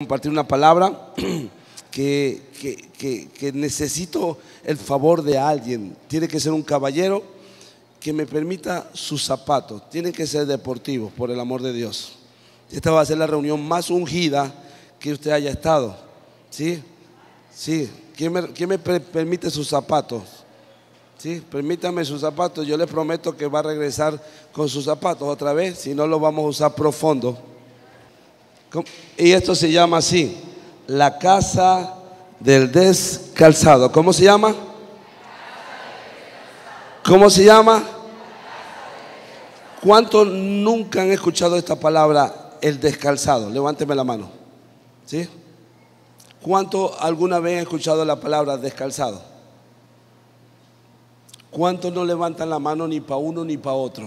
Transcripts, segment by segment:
Compartir una palabra que necesito el favor de alguien. Tiene que ser un caballero que me permita sus zapatos. Tienen que ser deportivos, por el amor de Dios. Esta va a ser la reunión más ungida que usted haya estado. ¿Sí? Sí. ¿Quién me permite sus zapatos? Sí, permítame sus zapatos. Yo le prometo que va a regresar con sus zapatos otra vez. Si no, lo vamos a usar profundo. Y esto se llama así: la casa del descalzado. ¿Cómo se llama? ¿Cómo se llama? ¿Cuántos nunca han escuchado esta palabra, el descalzado? Levánteme la mano. ¿Sí? ¿Cuántos alguna vez han escuchado la palabra descalzado? ¿Cuántos no levantan la mano ni para uno ni para otro?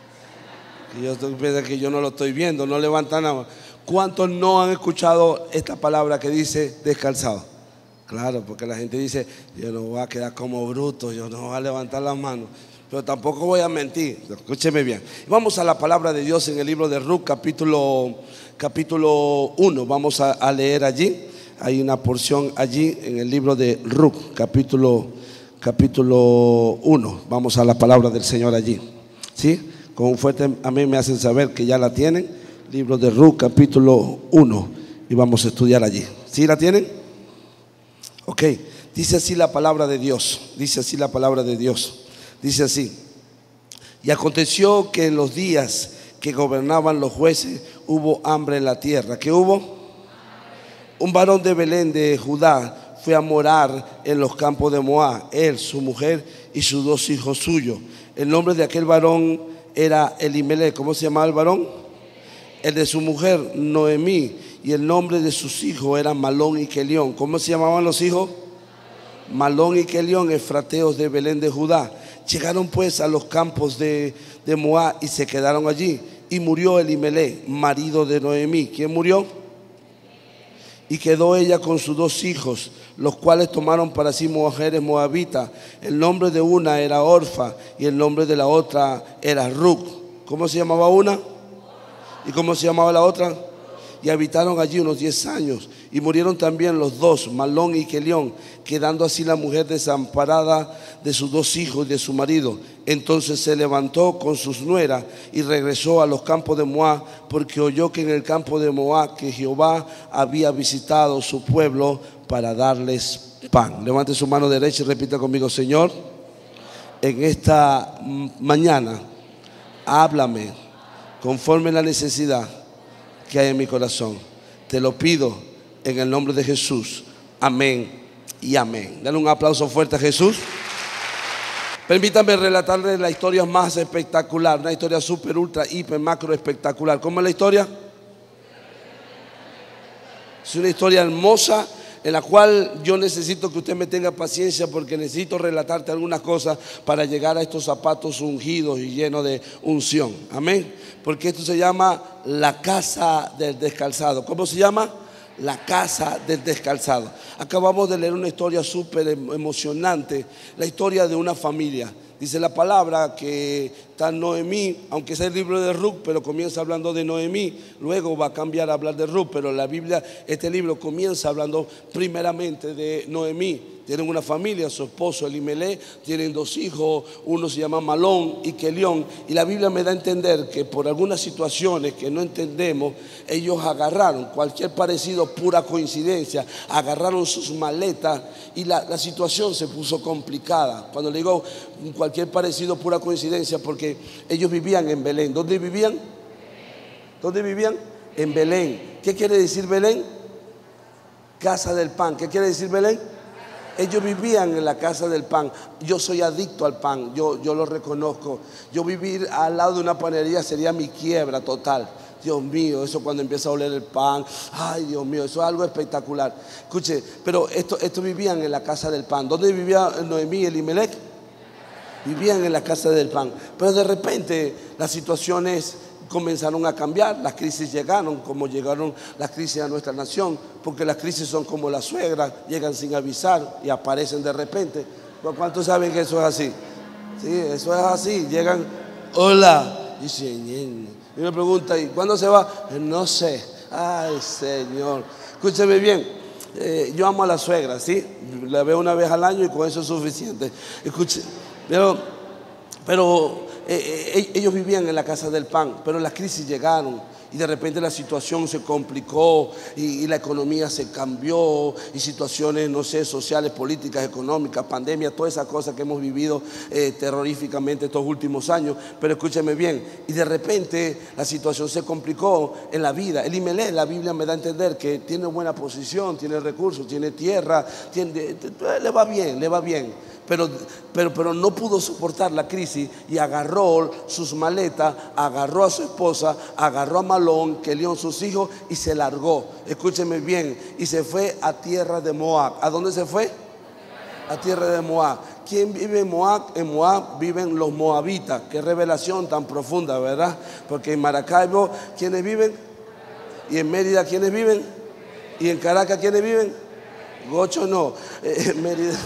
Que yo no lo estoy viendo, no levantan la mano. ¿Cuántos no han escuchado esta palabra que dice descalzado? Claro, porque la gente dice: yo no voy a quedar como bruto, yo no voy a levantar las manos, pero tampoco voy a mentir. Escúcheme bien. Vamos a la palabra de Dios en el libro de Ruth, capítulo 1. Vamos a leer allí. Hay una porción allí en el libro de Ruth, capítulo 1. Vamos a la palabra del Señor allí. ¿Sí? Con un fuerte amén me hacen saber que ya la tienen. Libro de Ruth, capítulo 1. Y vamos a estudiar allí. ¿Sí la tienen? Ok. Dice así la palabra de Dios. Dice así la palabra de Dios. Dice así: y aconteció que en los días que gobernaban los jueces hubo hambre en la tierra. ¿Qué hubo? Un varón de Belén de Judá fue a morar en los campos de Moab, él, su mujer y sus 2 hijos suyos. El nombre de aquel varón era Elimelech. ¿Cómo se llamaba el varón? El de su mujer, Noemí, y el nombre de sus hijos era Malón y Kelión. ¿Cómo se llamaban los hijos? Malón y Kelión, efrateos de Belén de Judá. Llegaron pues a los campos de Moab y se quedaron allí. Y murió Elimelech, marido de Noemí. ¿Quién murió? Y quedó ella con sus 2 hijos, los cuales tomaron para sí mujeres moabitas. El nombre de una era Orfa y el nombre de la otra era Ruth. ¿Cómo se llamaba una? ¿Y cómo se llamaba la otra? Y habitaron allí unos 10 años. Y murieron también los 2, Malón y Kelión, quedando así la mujer desamparada de sus 2 hijos y de su marido. Entonces se levantó con sus nueras y regresó a los campos de Moab, porque oyó que en el campo de Moab que Jehová había visitado su pueblo para darles pan. Levante su mano derecha y repita conmigo: Señor, en esta mañana háblame conforme la necesidad que hay en mi corazón. Te lo pido en el nombre de Jesús. Amén y amén. Dale un aplauso fuerte a Jesús. Permítame relatarles la historia más espectacular, una historia super, ultra, hiper, macro espectacular. ¿Cómo es la historia? Es una historia hermosa, en la cual yo necesito que usted me tenga paciencia, porque necesito relatarte algunas cosas para llegar a estos zapatos ungidos y llenos de unción. Amén. Porque esto se llama la casa del descalzado. ¿Cómo se llama? La casa del descalzado. Acabamos de leer una historia súper emocionante, la historia de una familia. Dice la palabra que está Noemí, aunque es el libro de Ruth, pero comienza hablando de Noemí, luego va a cambiar a hablar de Ruth, pero la Biblia, este libro comienza hablando primeramente de Noemí. Tienen una familia, su esposo Elimelech, tienen 2 hijos, uno se llama Malón y Kelión, y la Biblia me da a entender que por algunas situaciones que no entendemos, ellos agarraron cualquier parecido, pura coincidencia, agarraron sus maletas y la situación se puso complicada. Cuando le digo cualquier parecido, pura coincidencia, porque ellos vivían en Belén. ¿Dónde vivían? ¿Dónde vivían? En Belén. ¿Qué quiere decir Belén? Casa del pan. ¿Qué quiere decir Belén? Ellos vivían en la casa del pan. Yo soy adicto al pan, yo lo reconozco. Yo vivir al lado de una panadería sería mi quiebra total. Dios mío, eso cuando empieza a oler el pan, ay Dios mío, eso es algo espectacular. Escuche, pero esto vivían en la casa del pan. ¿Dónde vivía Noemí y Elimelech? Vivían en la casa del pan. Pero de repente las situaciones comenzaron a cambiar, las crisis llegaron, como llegaron las crisis a nuestra nación, porque las crisis son como la suegra, llegan sin avisar y aparecen de repente. ¿Cuántos saben que eso es así? Sí, eso es así, llegan, hola, y me pregunta: ¿y cuándo se va? No sé. Ay, Señor. Escúcheme bien. Yo amo a la suegra, ¿sí? La veo una vez al año y con eso es suficiente. Escuche, pero ellos vivían en la casa del pan, pero las crisis llegaron. Y de repente la situación se complicó y la economía se cambió y situaciones, no sé, sociales, políticas, económicas, pandemia, todas esas cosas que hemos vivido terroríficamente estos últimos años. Pero escúcheme bien, y de repente la situación se complicó en la vida. Elimelech, la Biblia me da a entender que tiene buena posición, tiene recursos, tiene tierra, le va bien. Pero no pudo soportar la crisis y agarró sus maletas, agarró a su esposa, agarró a Malón, Kelión, sus hijos y se largó. Escúcheme bien, y se fue a tierra de Moab. ¿A dónde se fue? A tierra de Moab. ¿Quién vive en Moab? En Moab viven los moabitas. Qué revelación tan profunda, ¿verdad? Porque en Maracaibo, ¿quiénes viven? Y en Mérida, ¿quiénes viven? Y en Caracas, ¿quiénes viven? Gocho no. Mérida.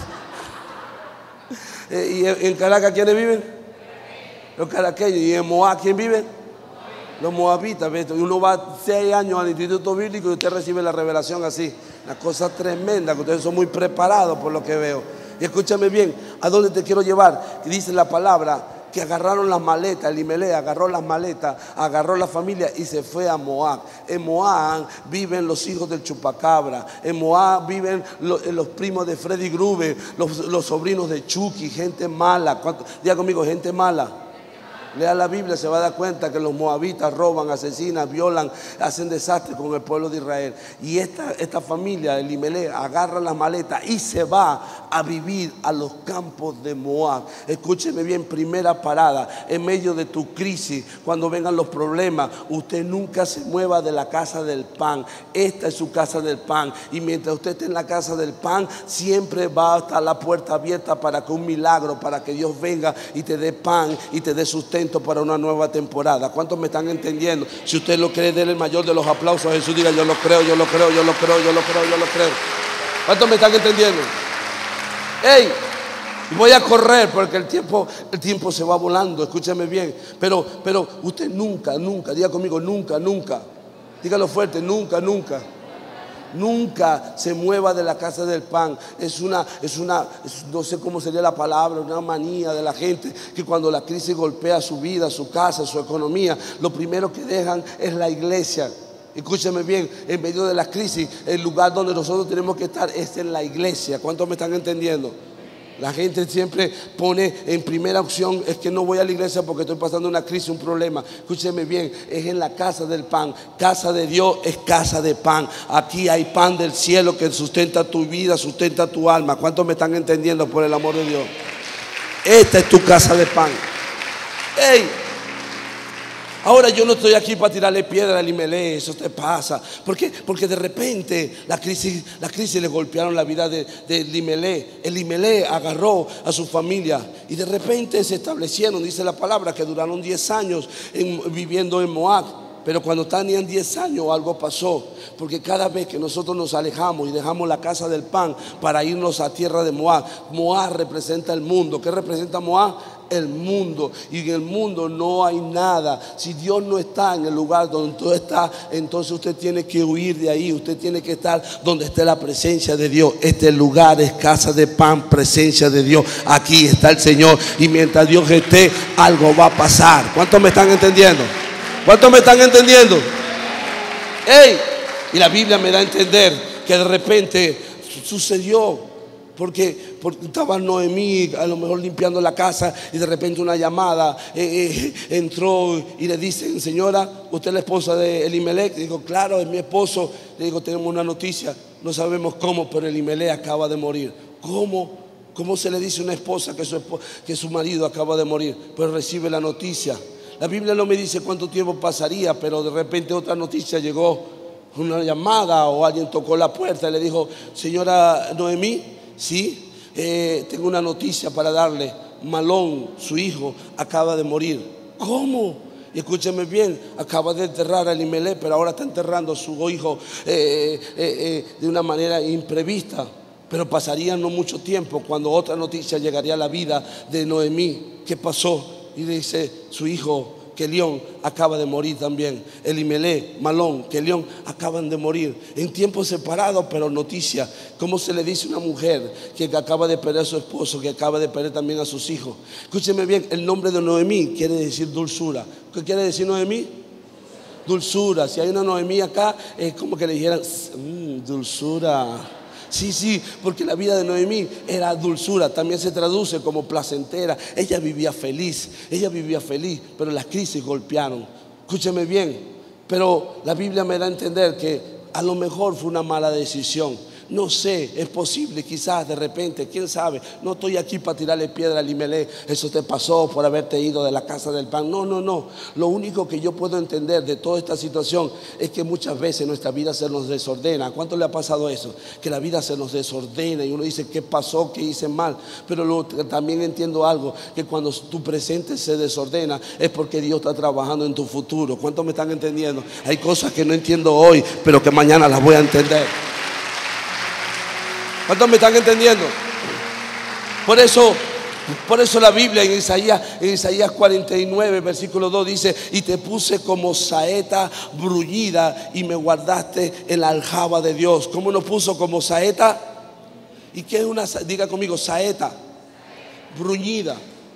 ¿Y en Caracas quiénes viven? Los caraqueños. ¿Y en Moab quién vive? Los moabitas. Y uno va 6 años al instituto bíblico y usted recibe la revelación así. Una cosa tremenda, que ustedes son muy preparados por lo que veo. Y escúchame bien, ¿a dónde te quiero llevar? Que dice la palabra que agarraron las maletas. Elimelech agarró las maletas, agarró la familia y se fue a Moab. En Moab viven los hijos del chupacabra. En Moab viven los primos de Freddy Gruber, los sobrinos de Chucky, gente mala. Diga conmigo, gente mala. Lea la Biblia, se va a dar cuenta que los moabitas roban, asesinan, violan, hacen desastre con el pueblo de Israel. Y esta familia, Elimelech, agarra las maletas y se va a vivir a los campos de Moab. Escúcheme bien, primera parada, en medio de tu crisis, cuando vengan los problemas, usted nunca se mueva de la casa del pan. Esta es su casa del pan. Y mientras usted esté en la casa del pan, siempre va a estar la puerta abierta para que un milagro, para que Dios venga y te dé pan y te dé sustento para una nueva temporada. ¿Cuántos me están entendiendo? Si usted lo cree, déle el mayor de los aplausos a Jesús. Diga, yo lo creo, yo lo creo, yo lo creo, yo lo creo, yo lo creo. ¿Cuántos me están entendiendo? ¡Ey! Voy a correr porque el tiempo se va volando. Escúchame bien. Pero usted nunca, diga conmigo, nunca. Dígalo fuerte, nunca. Nunca se mueva de la casa del pan. No sé cómo sería la palabra, una manía de la gente que cuando la crisis golpea su vida, su casa, su economía, lo primero que dejan es la iglesia. Escúcheme bien, en medio de la crisis, el lugar donde nosotros tenemos que estar es en la iglesia. ¿Cuántos me están entendiendo? La gente siempre pone en primera opción, es que no voy a la iglesia porque estoy pasando una crisis, un problema. Escúcheme bien, es en la casa del pan. Casa de Dios es casa de pan. Aquí hay pan del cielo que sustenta tu vida, sustenta tu alma. ¿Cuántos me están entendiendo por el amor de Dios? Esta es tu casa de pan. ¡Ey! Ahora yo no estoy aquí para tirarle piedra a Elimelech, eso te pasa. ¿Por qué? Porque de repente la crisis le golpearon la vida de Elimelech. Elimelech agarró a su familia y de repente se establecieron, dice la palabra, que duraron 10 años viviendo en Moab. Pero cuando tenían 10 años algo pasó, porque cada vez que nosotros nos alejamos y dejamos la casa del pan para irnos a tierra de Moab, Moab representa el mundo. ¿Qué representa Moab? El mundo. Y en el mundo no hay nada. Si Dios no está en el lugar donde tú estás, entonces usted tiene que huir de ahí. Usted tiene que estar donde esté la presencia de Dios. Este lugar es casa de pan, presencia de Dios. Aquí está el Señor. Y mientras Dios esté, algo va a pasar. ¿Cuántos me están entendiendo? ¿Cuántos me están entendiendo? ¡Ey! Y la Biblia me da a entender que de repente sucedió porque estaba Noemí a lo mejor limpiando la casa y de repente una llamada entró y le dicen: señora, ¿usted es la esposa de Elimelech? Digo, claro, es mi esposo. Le digo, tenemos una noticia, no sabemos cómo, pero Elimelech acaba de morir. ¿Cómo se le dice a una esposa que su marido acaba de morir? Pues recibe la noticia. La Biblia no me dice cuánto tiempo pasaría, pero de repente otra noticia llegó, una llamada o alguien tocó la puerta y le dijo: señora Noemí, sí, tengo una noticia para darle. Malón, su hijo, acaba de morir. ¿Cómo? Y escúcheme bien, acaba de enterrar a Elimelech, pero ahora está enterrando a su hijo de una manera imprevista. Pero pasaría no mucho tiempo cuando otra noticia llegaría a la vida de Noemí. ¿Qué pasó? Y le dice: su hijo Kelión acaba de morir también. Elimelech, Malón, Kelión acaban de morir en tiempos separados, pero noticia. ¿Cómo se le dice a una mujer que acaba de perder a su esposo, que acaba de perder también a sus hijos? Escúcheme bien, el nombre de Noemí quiere decir dulzura. ¿Qué quiere decir Noemí? Dulzura. Si hay una Noemí acá, es como que le dijeran dulzura. Sí, porque la vida de Noemí era dulzura, también se traduce como placentera. Ella vivía feliz, pero las crisis golpearon. Escúcheme bien, pero la Biblia me da a entender que a lo mejor fue una mala decisión. No sé, es posible, quizás de repente, quién sabe. No estoy aquí para tirarle piedra a Elimelech. Eso te pasó por haberte ido de la casa del pan. No. Lo único que yo puedo entender de toda esta situación es que muchas veces nuestra vida se nos desordena. ¿A cuánto le ha pasado eso? Que la vida se nos desordena y uno dice, ¿qué pasó? ¿Qué hice mal? Pero también entiendo algo, que cuando tu presente se desordena es porque Dios está trabajando en tu futuro. ¿Cuántos me están entendiendo? Hay cosas que no entiendo hoy, pero que mañana las voy a entender. ¿Cuántos me están entendiendo? Por eso la Biblia en Isaías 49, versículo 2 dice: y te puse como saeta bruñida y me guardaste en la aljaba de Dios. ¿Cómo nos puso como saeta? ¿Y qué es una? Diga conmigo, saeta. Bruñida.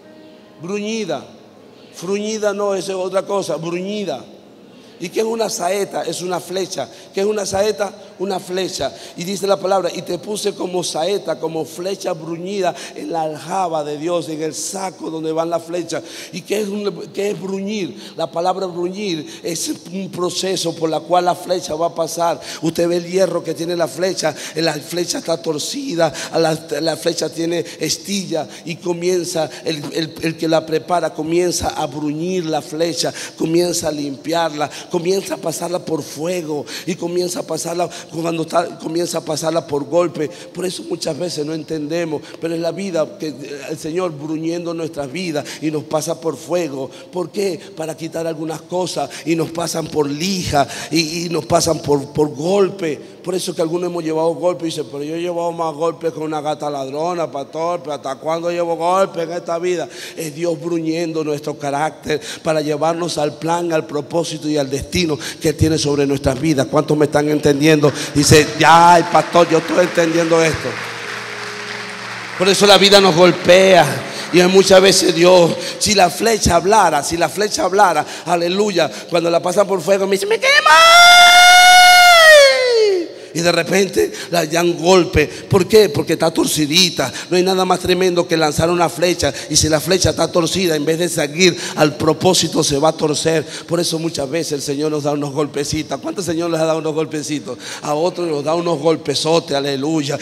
Fruñida no, es otra cosa, bruñida. ¿Y qué es una saeta? Es una flecha. ¿Qué es una saeta? Una flecha. Y dice la palabra: y te puse como saeta, como flecha bruñida en la aljaba de Dios, en el saco donde van las flechas. ¿Y qué es bruñir? La palabra bruñir es un proceso por la cual la flecha va a pasar. Usted ve el hierro que tiene la flecha está torcida, la flecha tiene estilla y comienza, el que la prepara comienza a bruñir la flecha, comienza a limpiarla, comienza a pasarla por fuego y comienza a pasarla por golpe. Por eso muchas veces no entendemos, pero es la vida que el Señor bruñendo nuestras vidas y nos pasa por fuego. ¿Por qué? Para quitar algunas cosas y nos pasan por lija y nos pasan por golpe. Por eso que algunos hemos llevado golpes y dicen: pero yo he llevado más golpes que una gata ladrona, pastor. ¿Pero hasta cuándo llevo golpes en esta vida? Es Dios bruñendo nuestro carácter para llevarnos al plan, al propósito y al destino que tiene sobre nuestras vidas. ¿Cuántos me están entendiendo? Dice: ya, pastor, yo estoy entendiendo esto. Por eso la vida nos golpea. Y muchas veces Dios, si la flecha hablara, aleluya, cuando la pasan por fuego me dice: me quemo. Y de repente la dan golpe. ¿Por qué? Porque está torcidita. No hay nada más tremendo que lanzar una flecha. Y si la flecha está torcida, en vez de seguir al propósito, se va a torcer. Por eso muchas veces el Señor nos da unos golpecitos. ¿Cuántos Señor les ha dado unos golpecitos? A otros nos da unos golpesotes, aleluya.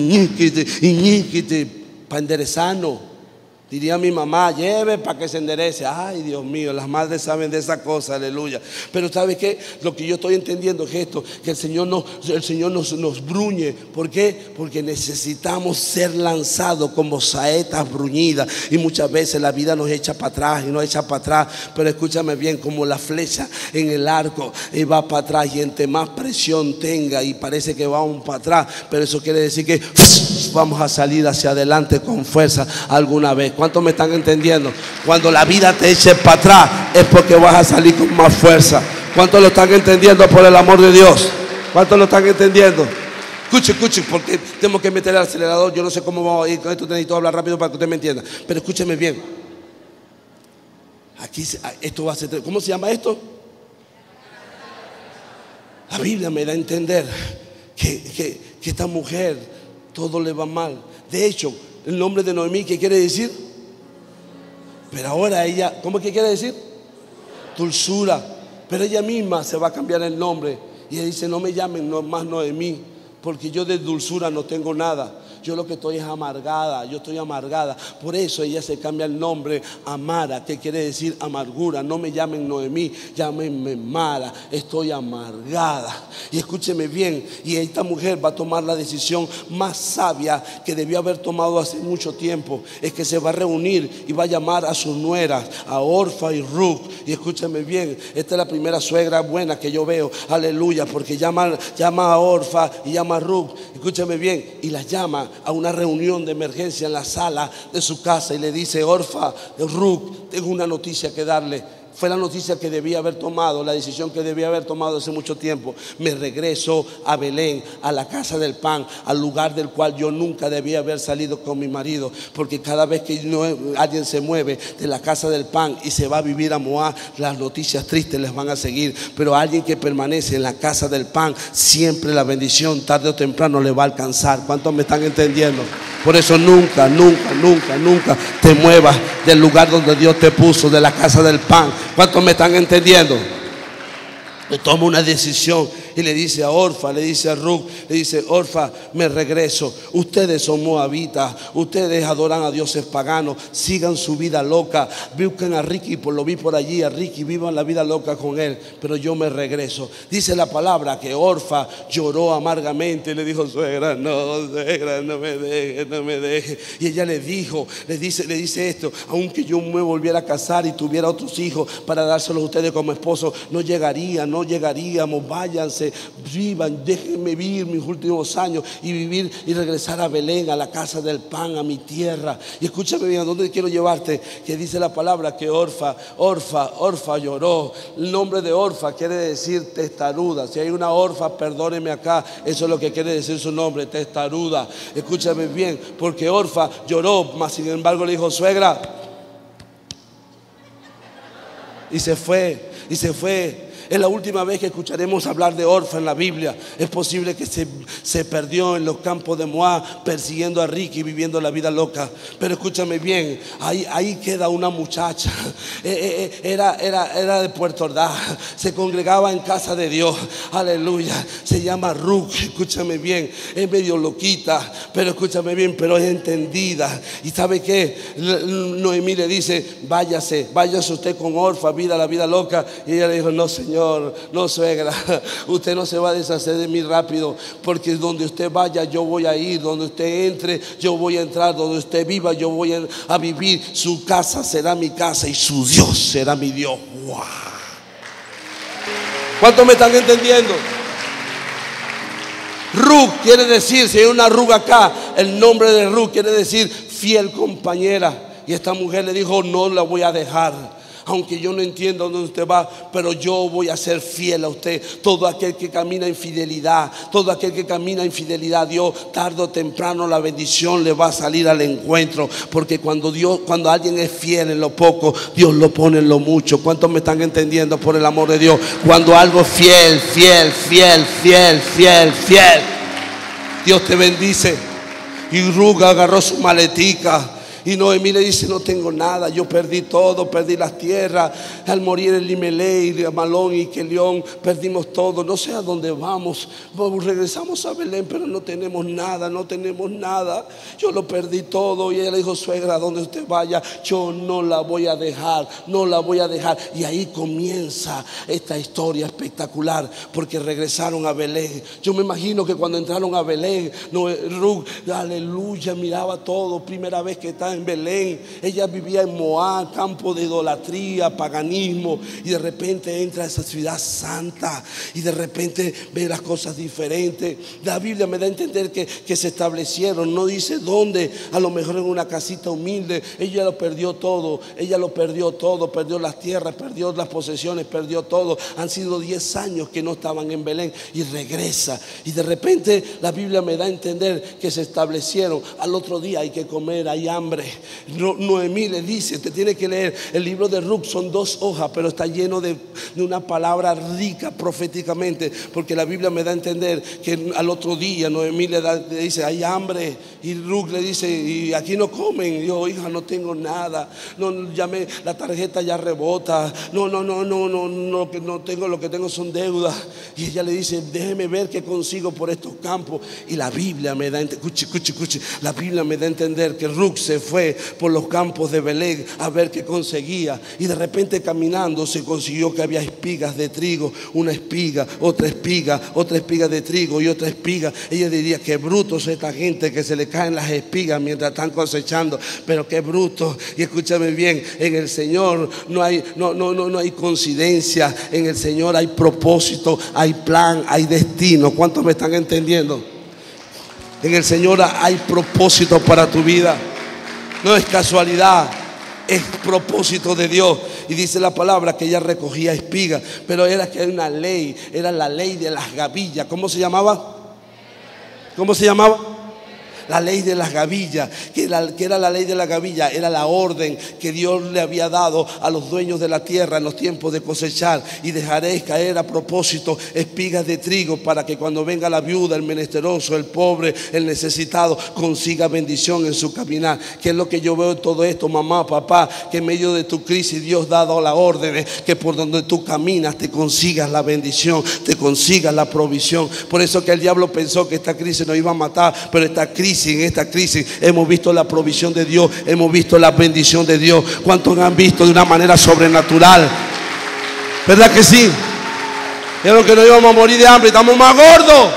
Para enderezarnos. Diría mi mamá: lleve para que se enderece. Ay, Dios mío, las madres saben de esa cosa, aleluya. Pero ¿sabe qué? Lo que yo estoy entendiendo es esto: que el Señor nos bruñe. ¿Por qué? Porque necesitamos ser lanzados como saetas bruñidas. Y muchas veces la vida nos echa para atrás y nos echa para atrás. Pero escúchame bien, como la flecha en el arco y va para atrás, y entre más presión tenga y parece que vamos para atrás, pero eso quiere decir que vamos a salir hacia adelante con fuerza alguna vez. ¿Cuántos me están entendiendo? Cuando la vida te eche para atrás es porque vas a salir con más fuerza. ¿Cuántos lo están entendiendo por el amor de Dios? ¿Cuántos lo están entendiendo? Escuche, porque tengo que meter el acelerador. Yo no sé cómo vamos a ir con esto, necesito hablar rápido para que usted me entienda. Pero escúcheme bien. Aquí esto va a ser. ¿Cómo se llama esto? La Biblia me da a entender que esta mujer todo le va mal. De hecho, el nombre de Noemí, ¿qué quiere decir? Pero ahora ella, ¿cómo es que quiere decir? Dulzura. Pero ella misma se va a cambiar el nombre. Y ella dice: no me llamen más Noemí, porque yo de dulzura no tengo nada. Yo lo que estoy es amargada. Yo estoy amargada. Por eso ella se cambia el nombre a Mara, que quiere decir amargura. No me llamen Noemí, llámenme Mara. Estoy amargada. Y escúcheme bien, y esta mujer va a tomar la decisión más sabia que debió haber tomado hace mucho tiempo. Es que se va a reunir y va a llamar a sus nueras, a Orfa y Ruth. Y escúcheme bien, esta es la primera suegra buena que yo veo, aleluya, porque llama a Orfa y llama a Ruth. Escúcheme bien, y las llama a una reunión de emergencia en la sala de su casa y le dice: Orfa, Ruth, tengo una noticia que darle. Fue la noticia que debía haber tomado, la decisión que debía haber tomado hace mucho tiempo. Me regreso a Belén, a la casa del pan, al lugar del cual yo nunca debía haber salido con mi marido. Porque cada vez que alguien se mueve de la casa del pan y se va a vivir a Moab, las noticias tristes les van a seguir. Pero a alguien que permanece en la casa del pan, siempre la bendición tarde o temprano le va a alcanzar. ¿Cuántos me están entendiendo? Por eso nunca te muevas del lugar donde Dios te puso, de la casa del pan. ¿Cuántos me están entendiendo? Toma una decisión y le dice a Orfa, le dice a Ruth, le dice: Orfa, me regreso. Ustedes son moabitas, ustedes adoran a dioses paganos, sigan su vida loca. Busquen a Ricky, lo vi por allí, a Ricky, vivan la vida loca con él, pero yo me regreso. Dice la palabra que Orfa lloró amargamente y le dijo: suegra, no me deje, no me deje. Y ella le dice esto: aunque yo me volviera a casar y tuviera otros hijos para dárselos a ustedes como esposo, no llegaríamos. Váyanse, vivan, déjenme vivir mis últimos años y vivir y regresar a Belén, a la casa del pan, a mi tierra. Y escúchame bien, ¿a dónde quiero llevarte? Que dice la palabra que Orfa lloró. El nombre de Orfa quiere decir testaruda. Si hay una Orfa, perdóneme acá, eso es lo que quiere decir su nombre, testaruda. Escúchame bien, porque Orfa lloró, mas sin embargo le dijo: suegra. Y se fue. Es la última vez que escucharemos hablar de Orfa en la Biblia. Es posible que se perdió en los campos de Moab persiguiendo a Ricky, viviendo la vida loca. Pero escúchame bien, ahí queda una muchacha. Era de Puerto Ordaz, se congregaba en casa de Dios. Aleluya. Se llama Ruth. Escúchame bien, es medio loquita, pero escúchame bien, pero es entendida. ¿Y sabe qué? Noemí le dice: váyase usted con Orfa, la vida loca. Y ella le dijo: no, Señor, no, suegra, usted no se va a deshacer de mí rápido, porque donde usted vaya yo voy a ir, donde usted entre yo voy a entrar, donde usted viva yo voy a vivir. Su casa será mi casa y su Dios será mi Dios. ¡Wow! ¿Cuántos me están entendiendo? Ruth quiere decir, si hay una Ruth acá, el nombre de Ruth quiere decir fiel compañera. Y esta mujer le dijo: no la voy a dejar. Aunque yo no entiendo dónde usted va, pero yo voy a ser fiel a usted. Todo aquel que camina en fidelidad, Dios tarde o temprano la bendición le va a salir al encuentro. Porque cuando alguien es fiel en lo poco, Dios lo pone en lo mucho. ¿Cuántos me están entendiendo por el amor de Dios? Cuando algo fiel, Dios te bendice. Y Ruth agarró su maletica. Y Noemí le dice: no tengo nada, yo perdí todo, perdí las tierras. Al morir el Limelei, Malón y Kelión, perdimos todo, no sé a dónde vamos. Regresamos a Belén, pero no tenemos nada. Yo lo perdí todo. Y ella le dijo: suegra, donde usted vaya, yo no la voy a dejar. Y ahí comienza esta historia espectacular, porque regresaron a Belén. Yo me imagino que cuando entraron a Belén, Ruth, aleluya, miraba todo. Primera vez que está en Belén. Ella vivía en Moab, campo de idolatría, paganismo, y de repente entra a esa ciudad santa y de repente ve las cosas diferentes. La Biblia me da a entender que se establecieron, no dice dónde, a lo mejor en una casita humilde. Ella lo perdió todo, perdió las tierras, perdió las posesiones, perdió todo. Han sido 10 años que no estaban en Belén y regresa, y de repente la Biblia me da a entender que se establecieron. Al otro día hay que comer, hay hambre. Noemí le dice, usted tiene que leer el libro de Ruth, son 2 hojas, pero está lleno de una palabra rica proféticamente, porque la Biblia me da a entender que al otro día Noemí le dice, hay hambre, y Ruth le dice, y aquí no comen. Y yo, hija, no tengo nada, no llamé, la tarjeta ya rebota, no tengo, lo que tengo son deudas. Y ella le dice, déjeme ver qué consigo por estos campos. Y la Biblia me da a entender, escuche, la Biblia me da a entender que Ruth se fue por los campos de Belén a ver qué conseguía, y de repente caminando se consiguió que había espigas de trigo, una espiga, otra espiga de trigo y otra espiga. Ella diría, qué brutos esta gente que se le caen las espigas mientras están cosechando, pero qué bruto. Y escúchame bien, en el Señor no hay coincidencia, en el Señor hay propósito, hay plan, hay destino. ¿Cuántos me están entendiendo? En el Señor hay propósito para tu vida. No es casualidad, es propósito de Dios. Y dice la palabra que ella recogía espigas, pero era que era una ley, era la ley de las gavillas. ¿Cómo se llamaba? ¿Cómo se llamaba? La ley de las gavillas. Que era la ley de la gavilla, era la orden que Dios le había dado a los dueños de la tierra en los tiempos de cosechar. Y dejaréis caer a propósito espigas de trigo, para que cuando venga la viuda, el menesteroso, el pobre, el necesitado, consiga bendición en su caminar. Que es lo que yo veo en todo esto, mamá, papá, que en medio de tu crisis Dios ha dado la orden que por donde tú caminas te consigas la bendición, te consigas la provisión. Por eso que el diablo pensó que esta crisis nos iba a matar, pero en esta crisis hemos visto la provisión de Dios, hemos visto la bendición de Dios. ¿Cuántos han visto de una manera sobrenatural? ¿Verdad que sí? Dijeron que no íbamos a morir de hambre, estamos más gordos.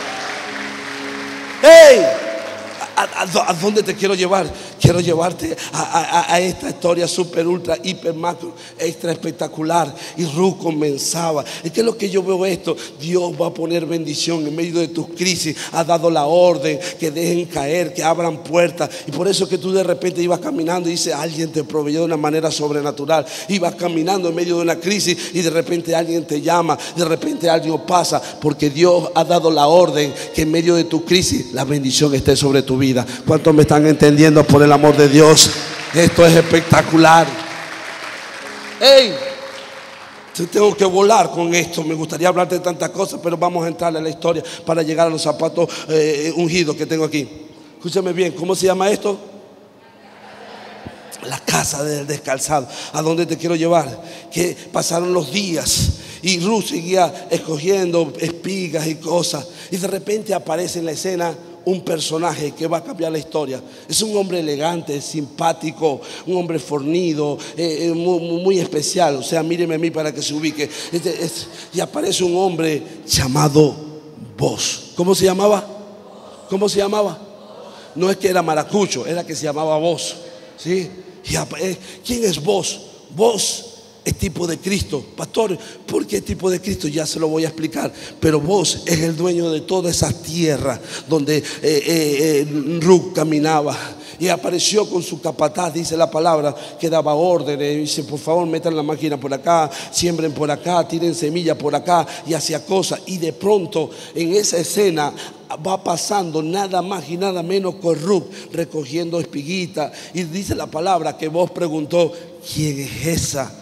¡Hey! ¿A dónde te quiero llevar? Quiero llevarte a esta historia super, ultra, hiper, macro, extra espectacular. Y Ruth comenzaba. Es que lo que yo veo esto, Dios va a poner bendición en medio de tus crisis. Ha dado la orden que dejen caer, que abran puertas. Y por eso que tú de repente ibas caminando y dice, alguien te proveyó de una manera sobrenatural. Ibas caminando en medio de una crisis y de repente alguien te llama, de repente alguien pasa, porque Dios ha dado la orden que en medio de tu crisis la bendición esté sobre tu vida. ¿Cuántos me están entendiendo por el amor de Dios? Esto es espectacular. ¡Ey! Tengo que volar con esto. Me gustaría hablarte de tantas cosas, pero vamos a entrar en la historia para llegar a los zapatos ungidos que tengo aquí. Escúchame bien, ¿cómo se llama esto? La casa del descalzado. ¿A dónde te quiero llevar? Que pasaron los días y Ruth seguía escogiendo espigas y cosas, y de repente aparece en la escena un personaje que va a cambiar la historia. Es un hombre elegante, simpático, un hombre fornido, muy especial. O sea, míreme a mí para que se ubique. Y aparece un hombre llamado Boaz. ¿Cómo se llamaba? ¿Cómo se llamaba? No es que era maracucho, era que se llamaba Boaz. ¿Sí? ¿Quién es Boaz? Boaz es tipo de Cristo. Pastor, ¿por qué tipo de Cristo? Ya se lo voy a explicar. Pero Boaz es el dueño de toda esa tierra donde Ruth caminaba. Y apareció con su capataz, dice la palabra, que daba órdenes. Dice, por favor, metan la máquina por acá, siembren por acá, tiren semilla por acá, y hacía cosas. Y de pronto en esa escena va pasando nada más y nada menos que Ruth recogiendo espiguitas. Y dice la palabra que Boaz preguntó, ¿quién es esa?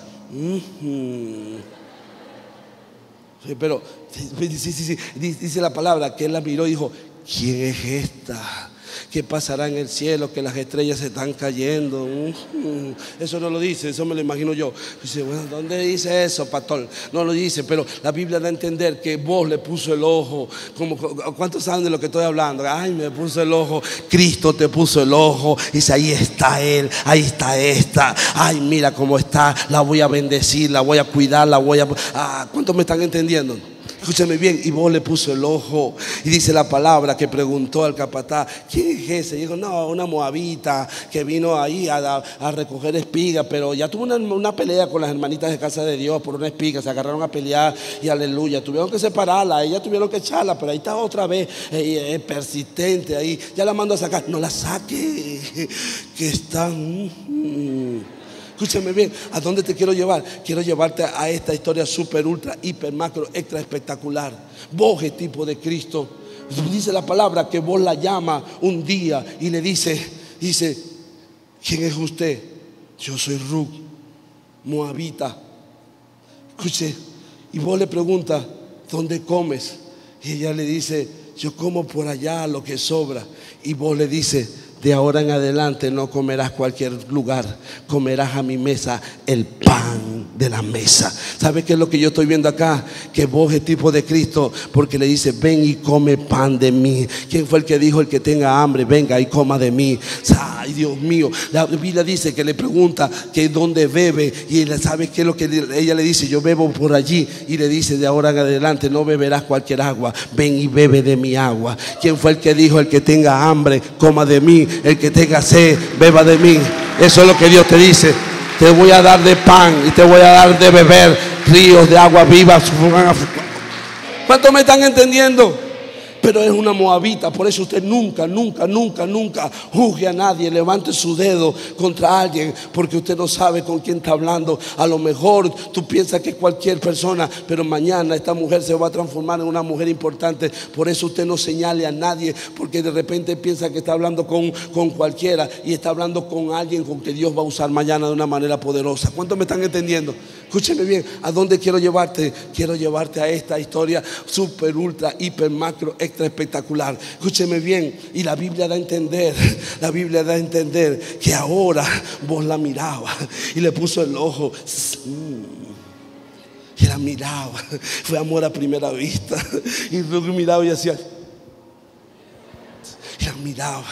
Sí, pero sí, dice la palabra que él la miró y dijo, ¿quién es esta? ¿Qué pasará en el cielo? Que las estrellas se están cayendo. Eso no lo dice, eso me lo imagino yo. Dice, bueno, ¿dónde dice eso, pastor? No lo dice, pero la Biblia da a entender que vos le puso el ojo. ¿Cuántos saben de lo que estoy hablando? Ay, me puso el ojo. Cristo te puso el ojo. Dice, ahí está Él, ahí está esta. Ay, mira cómo está. La voy a bendecir, la voy a cuidar, la voy a... ¿Cuántos me están entendiendo? Escúchame bien, y vos le puso el ojo. Y dice la palabra que preguntó al capataz, ¿quién es ese? Y dijo, no, una moabita que vino ahí a recoger espigas, pero ya tuvo una pelea con las hermanitas de casa de Dios por una espiga. Se agarraron a pelear y aleluya, tuvieron que separarla, ella tuvieron que echarla, pero ahí está otra vez, persistente ahí. Ya la mando a sacar, no la saque, que está... Escúchame bien, ¿a dónde te quiero llevar? Quiero llevarte a esta historia super, ultra, hiper, macro, extra espectacular. Vos es tipo de Cristo. Dice la palabra que vos la llama un día y le dice, ¿quién es usted? Yo soy Ruth, moabita. Escuche, y vos le preguntas, ¿dónde comes? Y ella le dice, yo como por allá lo que sobra. Y vos le dices, de ahora en adelante no comerás cualquier lugar, comerás a mi mesa el pan de la mesa. ¿Sabes qué es lo que yo estoy viendo acá? Que vos es tipo de Cristo, porque le dice, ven y come pan de mí. ¿Quién fue el que dijo, el que tenga hambre, venga y coma de mí? Ay, Dios mío, la Biblia dice que le pregunta que dónde bebe, y ¿sabes qué es lo que ella le dice? Yo bebo por allí. Y le dice, de ahora en adelante no beberás cualquier agua, ven y bebe de mi agua. ¿Quién fue el que dijo, el que tenga hambre, coma de mí? El que tenga sed, beba de mí. Eso es lo que Dios te dice. Te voy a dar de pan y te voy a dar de beber ríos de agua viva. ¿Cuántos me están entendiendo? pero es una moabita. Por eso usted nunca juzgue a nadie, levante su dedo contra alguien, porque usted no sabe con quién está hablando. A lo mejor tú piensas que es cualquier persona, pero mañana esta mujer se va a transformar en una mujer importante. Por eso usted no señale a nadie, porque de repente piensa que está hablando con cualquiera, y está hablando con alguien con que Dios va a usar mañana de una manera poderosa. ¿Cuántos me están entendiendo? Escúcheme bien, ¿a dónde quiero llevarte? Quiero llevarte a esta historia super, ultra, hiper, macro, extra espectacular. Escúcheme bien, y la Biblia da a entender que ahora vos la mirabas y le puso el ojo y la miraba. Fue amor a primera vista. Y luego miraba y hacía, y la miraba,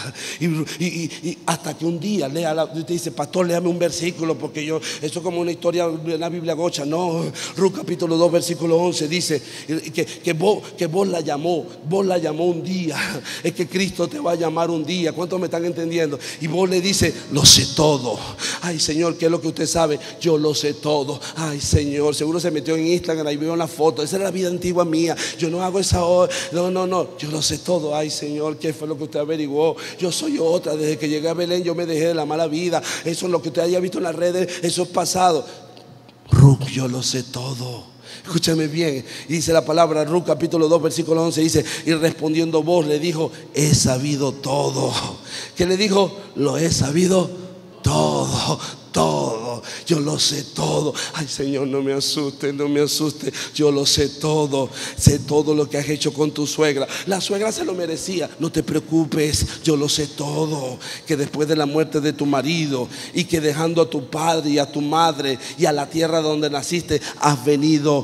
y hasta que un día usted dice: pastor, léame un versículo, porque eso es como una historia de la Biblia gocha. No, Ruth capítulo 2 versículo 11 dice que vos la llamó un día. Es que Cristo te va a llamar un día. ¿Cuántos me están entendiendo? Y vos le dices: lo sé todo. Ay, Señor, ¿qué es lo que usted sabe? Yo lo sé todo. Ay, Señor, seguro se metió en Instagram y vio una foto. Esa era la vida antigua mía. Yo no hago esa hora. No, yo lo sé todo. Ay, Señor, ¿qué fue lo que usted averiguó? Yo soy otra. Desde que llegué a Belén yo me dejé de la mala vida. Eso es lo que usted haya visto en las redes. Eso es pasado. Ruth, yo lo sé todo. Escúchame bien, dice la palabra, Ruth capítulo 2 versículo 11 dice: y respondiendo vos le dijo: he sabido todo. ¿Qué le dijo? Lo he sabido todo. Yo lo sé todo. Ay, Señor, no me asuste. Yo lo sé todo. Sé todo lo que has hecho con tu suegra. La suegra se lo merecía. No te preocupes, yo lo sé todo. Que después de la muerte de tu marido, y que dejando a tu padre y a tu madre y a la tierra donde naciste, has venido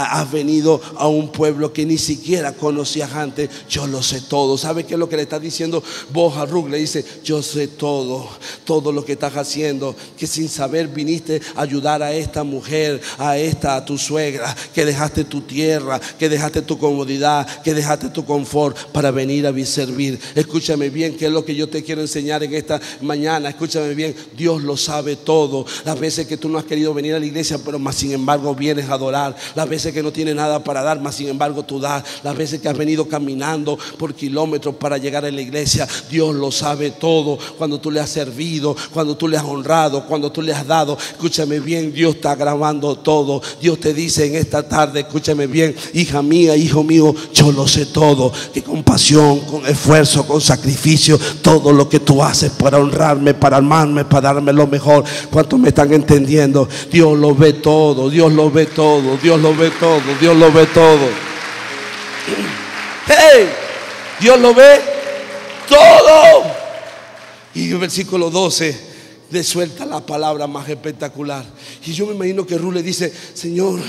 a un pueblo que ni siquiera conocías antes. Yo lo sé todo. ¿Sabe qué es lo que le está diciendo vos a Ruth? Le dice: yo sé todo lo que estás haciendo, que sin saber viniste a ayudar a esta mujer, a tu suegra, que dejaste tu tierra, que dejaste tu comodidad, que dejaste tu confort para venir a servir. Escúchame bien, que es lo que yo te quiero enseñar en esta mañana. Escúchame bien, Dios lo sabe todo. Las veces que tú no has querido venir a la iglesia, pero más sin embargo vienes a adorar. Las veces que no tienes nada para dar, más sin embargo tú das. Las veces que has venido caminando por kilómetros para llegar a la iglesia, Dios lo sabe todo. Cuando tú le has servido, cuando tú le has honrado, cuando tú le has dado. Escúchame bien, Dios está grabando todo. Dios te dice en esta tarde: escúchame bien, hija mía, hijo mío, yo lo sé todo. Que con pasión, con esfuerzo, con sacrificio, todo lo que tú haces para honrarme, para amarme, para darme lo mejor. ¿Cuántos me están entendiendo? Dios lo ve todo. Dios lo ve todo. Dios lo ve todo. Dios lo ve todo. ¡Hey! Dios lo ve todo. Y el versículo 12 le suelta la palabra más espectacular. Y yo me imagino que Ruth le dice: Señor,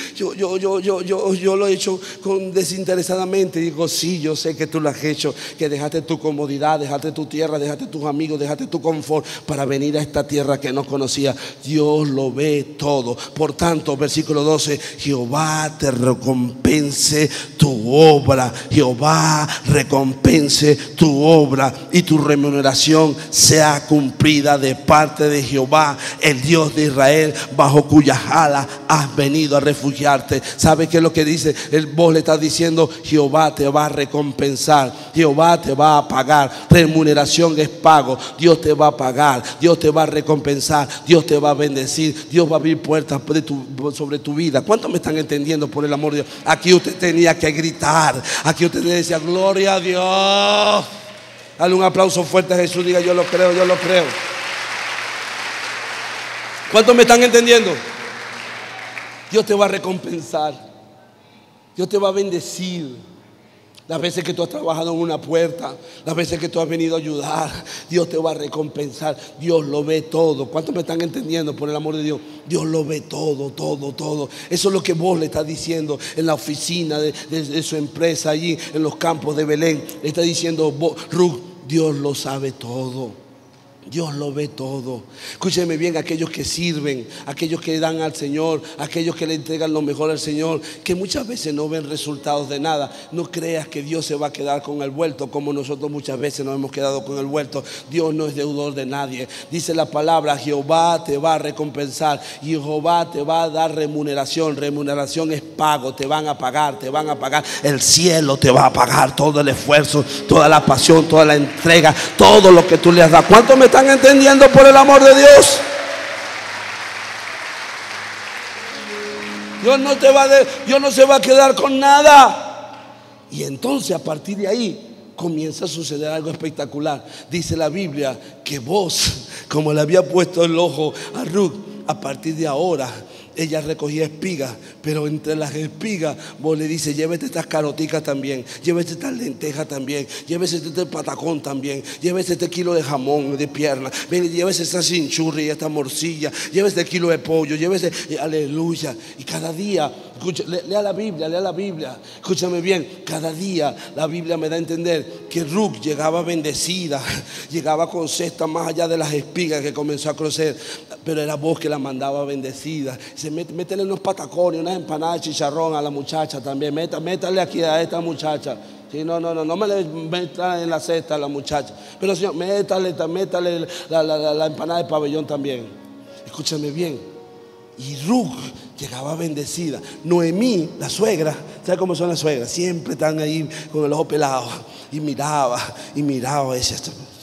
yo lo he hecho desinteresadamente. Y digo: sí, yo sé que tú lo has hecho, que dejaste tu comodidad, dejaste tu tierra, dejaste tus amigos, dejaste tu confort para venir a esta tierra que no conocía. Dios lo ve todo. Por tanto, versículo 12: Jehová te recompense tu obra. Jehová recompense tu obra, y tu remuneración sea cumplida de parte de Jehová, el Dios de Israel, bajo cuyas alas has venido a refugiarte. ¿Sabe qué es lo que dice? Vos le estás diciendo: Jehová te va a recompensar, Jehová te va a pagar. Remuneración es pago. Dios te va a pagar, Dios te va a recompensar, Dios te va a bendecir, Dios va a abrir puertas sobre tu vida. ¿Cuántos me están entendiendo, por el amor de Dios? Aquí usted tenía que gritar, aquí usted decía: gloria a Dios. Dale un aplauso fuerte a Jesús, diga: yo lo creo, yo lo creo. ¿Cuántos me están entendiendo? Dios te va a recompensar, Dios te va a bendecir. Las veces que tú has trabajado en una puerta, las veces que tú has venido a ayudar, Dios te va a recompensar. Dios lo ve todo. ¿Cuántos me están entendiendo, por el amor de Dios? Dios lo ve todo. Eso es lo que vos le estás diciendo en la oficina de su empresa, allí en los campos de Belén. Le está diciendo Ruth: Dios lo sabe todo. Dios lo ve todo. Escúcheme bien, aquellos que sirven, aquellos que dan al Señor, aquellos que le entregan lo mejor al Señor, que muchas veces no ven resultados de nada. No creas que Dios se va a quedar con el vuelto, como nosotros muchas veces nos hemos quedado con el vuelto. Dios no es deudor de nadie. Dice la palabra: Jehová te va a recompensar y Jehová te va a dar remuneración. Remuneración es pago, te van a pagar, te van a pagar. El cielo te va a pagar todo el esfuerzo, toda la pasión, toda la entrega, todo lo que tú le has dado. ¿Cuánto me están entendiendo, por el amor de Dios? Dios no se va a quedar con nada. Y entonces a partir de ahí comienza a suceder algo espectacular. Dice la Biblia que vos, como le había puesto el ojo a Ruth, a partir de ahora ella recogía espigas, pero entre las espigas vos le dices: llévete estas caroticas también, llévese estas lentejas también, llévese este patacón también, llévese este kilo de jamón de pierna, llévese esta cinchurri y esta morcilla, llévese este kilo de pollo, llévese, aleluya. Y cada día, escucha, lea la Biblia, escúchame bien, cada día la Biblia me da a entender que Ruth llegaba bendecida, llegaba con cesta más allá de las espigas que comenzó a crecer, pero era vos que la mandaba bendecida. Métele unos patacones, unas empanadas de chicharrón a la muchacha también. Métale aquí a esta muchacha. Sí, no me le meta en la cesta a la muchacha. Pero Señor, métale la empanada de pabellón también. Escúchame bien. Y Ruth llegaba bendecida. Noemí, la suegra, ¿sabes cómo son las suegras? Siempre están ahí con el ojo pelado. Y miraba. Decía,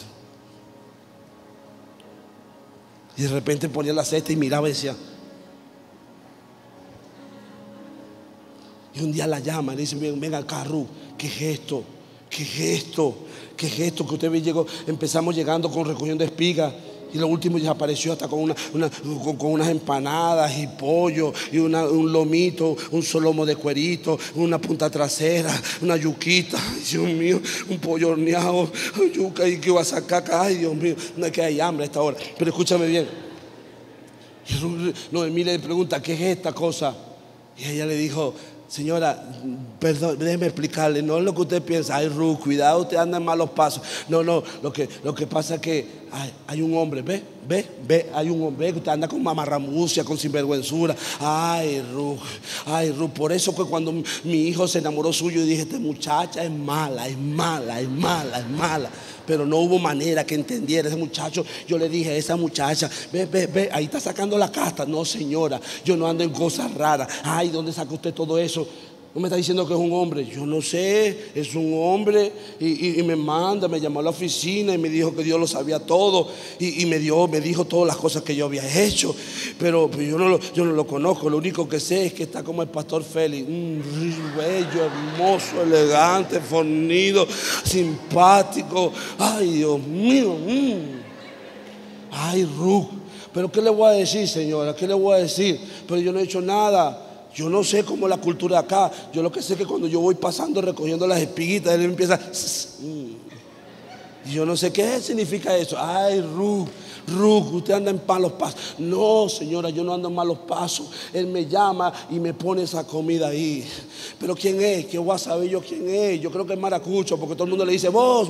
y de repente ponía la cesta y miraba y decía. Y un día la llama y le dice: ven acá, Ruth, ¿qué es esto? ¿Qué es esto? ¿Qué es esto? Que usted ve, empezamos llegando con recogiendo espigas, y lo último ya apareció hasta con unas empanadas y pollo y un lomito, un solomo de cuerito, una punta trasera, una yuquita. Ay, Dios mío, un pollo horneado, yuca, y que va a sacar acá. Ay, Dios mío, no es que hay hambre a esta hora. Pero escúchame bien. Y Noemí le pregunta: ¿qué es esta cosa? Y ella le dijo: señora, perdón, déjeme explicarle, no es lo que usted piensa. Ay, Ruth, cuidado, usted anda en malos pasos. No, lo que pasa es que hay un hombre, ve, hay un hombre que usted anda con mamarramucia, con sinvergüenzura. Ay, Ruth, por eso que cuando mi hijo se enamoró suyo, y dije: esta muchacha es mala. Pero no hubo manera que entendiera ese muchacho. Yo le dije a esa muchacha: ve, ahí está sacando la casta. No, señora, yo no ando en cosas raras. Ay, ¿dónde saca usted todo eso? No me está diciendo que es un hombre. Yo no sé, es un hombre. Y me llamó a la oficina y me dijo que Dios lo sabía todo. Y me dijo todas las cosas que yo había hecho. Pero yo no lo conozco. Lo único que sé es que está como el pastor Félix. Bello, hermoso, elegante, fornido, simpático. Ay, Dios mío. Ay, Ruth. Pero ¿qué le voy a decir, señora? ¿Qué le voy a decir? Pero yo no he hecho nada. Yo no sé cómo es la cultura acá. Yo lo que sé es que cuando yo voy pasando recogiendo las espiguitas, él empieza. Y yo no sé qué significa eso. Ay, Ruth, usted anda en malos pasos. No, señora, yo no ando en malos pasos. Él me llama y me pone esa comida ahí. Pero ¿quién es? ¿Qué voy a saber yo quién es? Yo creo que es maracucho, porque todo el mundo le dice: vos.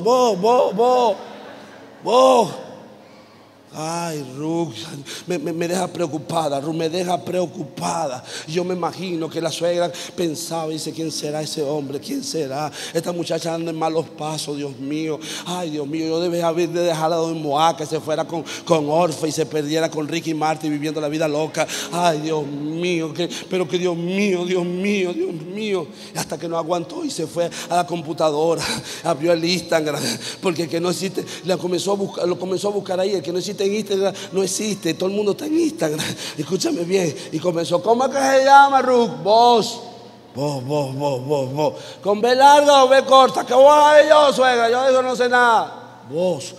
Ay, Ruth, me deja preocupada. Ruth me deja preocupada. Yo me imagino que la suegra pensaba y dice: ¿quién será ese hombre? ¿Quién será? Esta muchacha anda en malos pasos, Dios mío. Ay, Dios mío, yo debía haber dejado en Moab, que se fuera con Orfe y se perdiera con Ricky Martin viviendo la vida loca. Ay, Dios mío, pero que Dios mío. Hasta que no aguantó y se fue a la computadora, abrió el Instagram, porque el que no existe, lo comenzó a buscar ahí. El que no existe en Instagram no existe, todo el mundo está en Instagram. Escúchame bien. Y comenzó: ¿cómo es que se llama, Ruth? Vos. ¿Con B larga o B corta? ¿Qué voy a ver yo, suegra? Yo de eso no sé nada. Vos.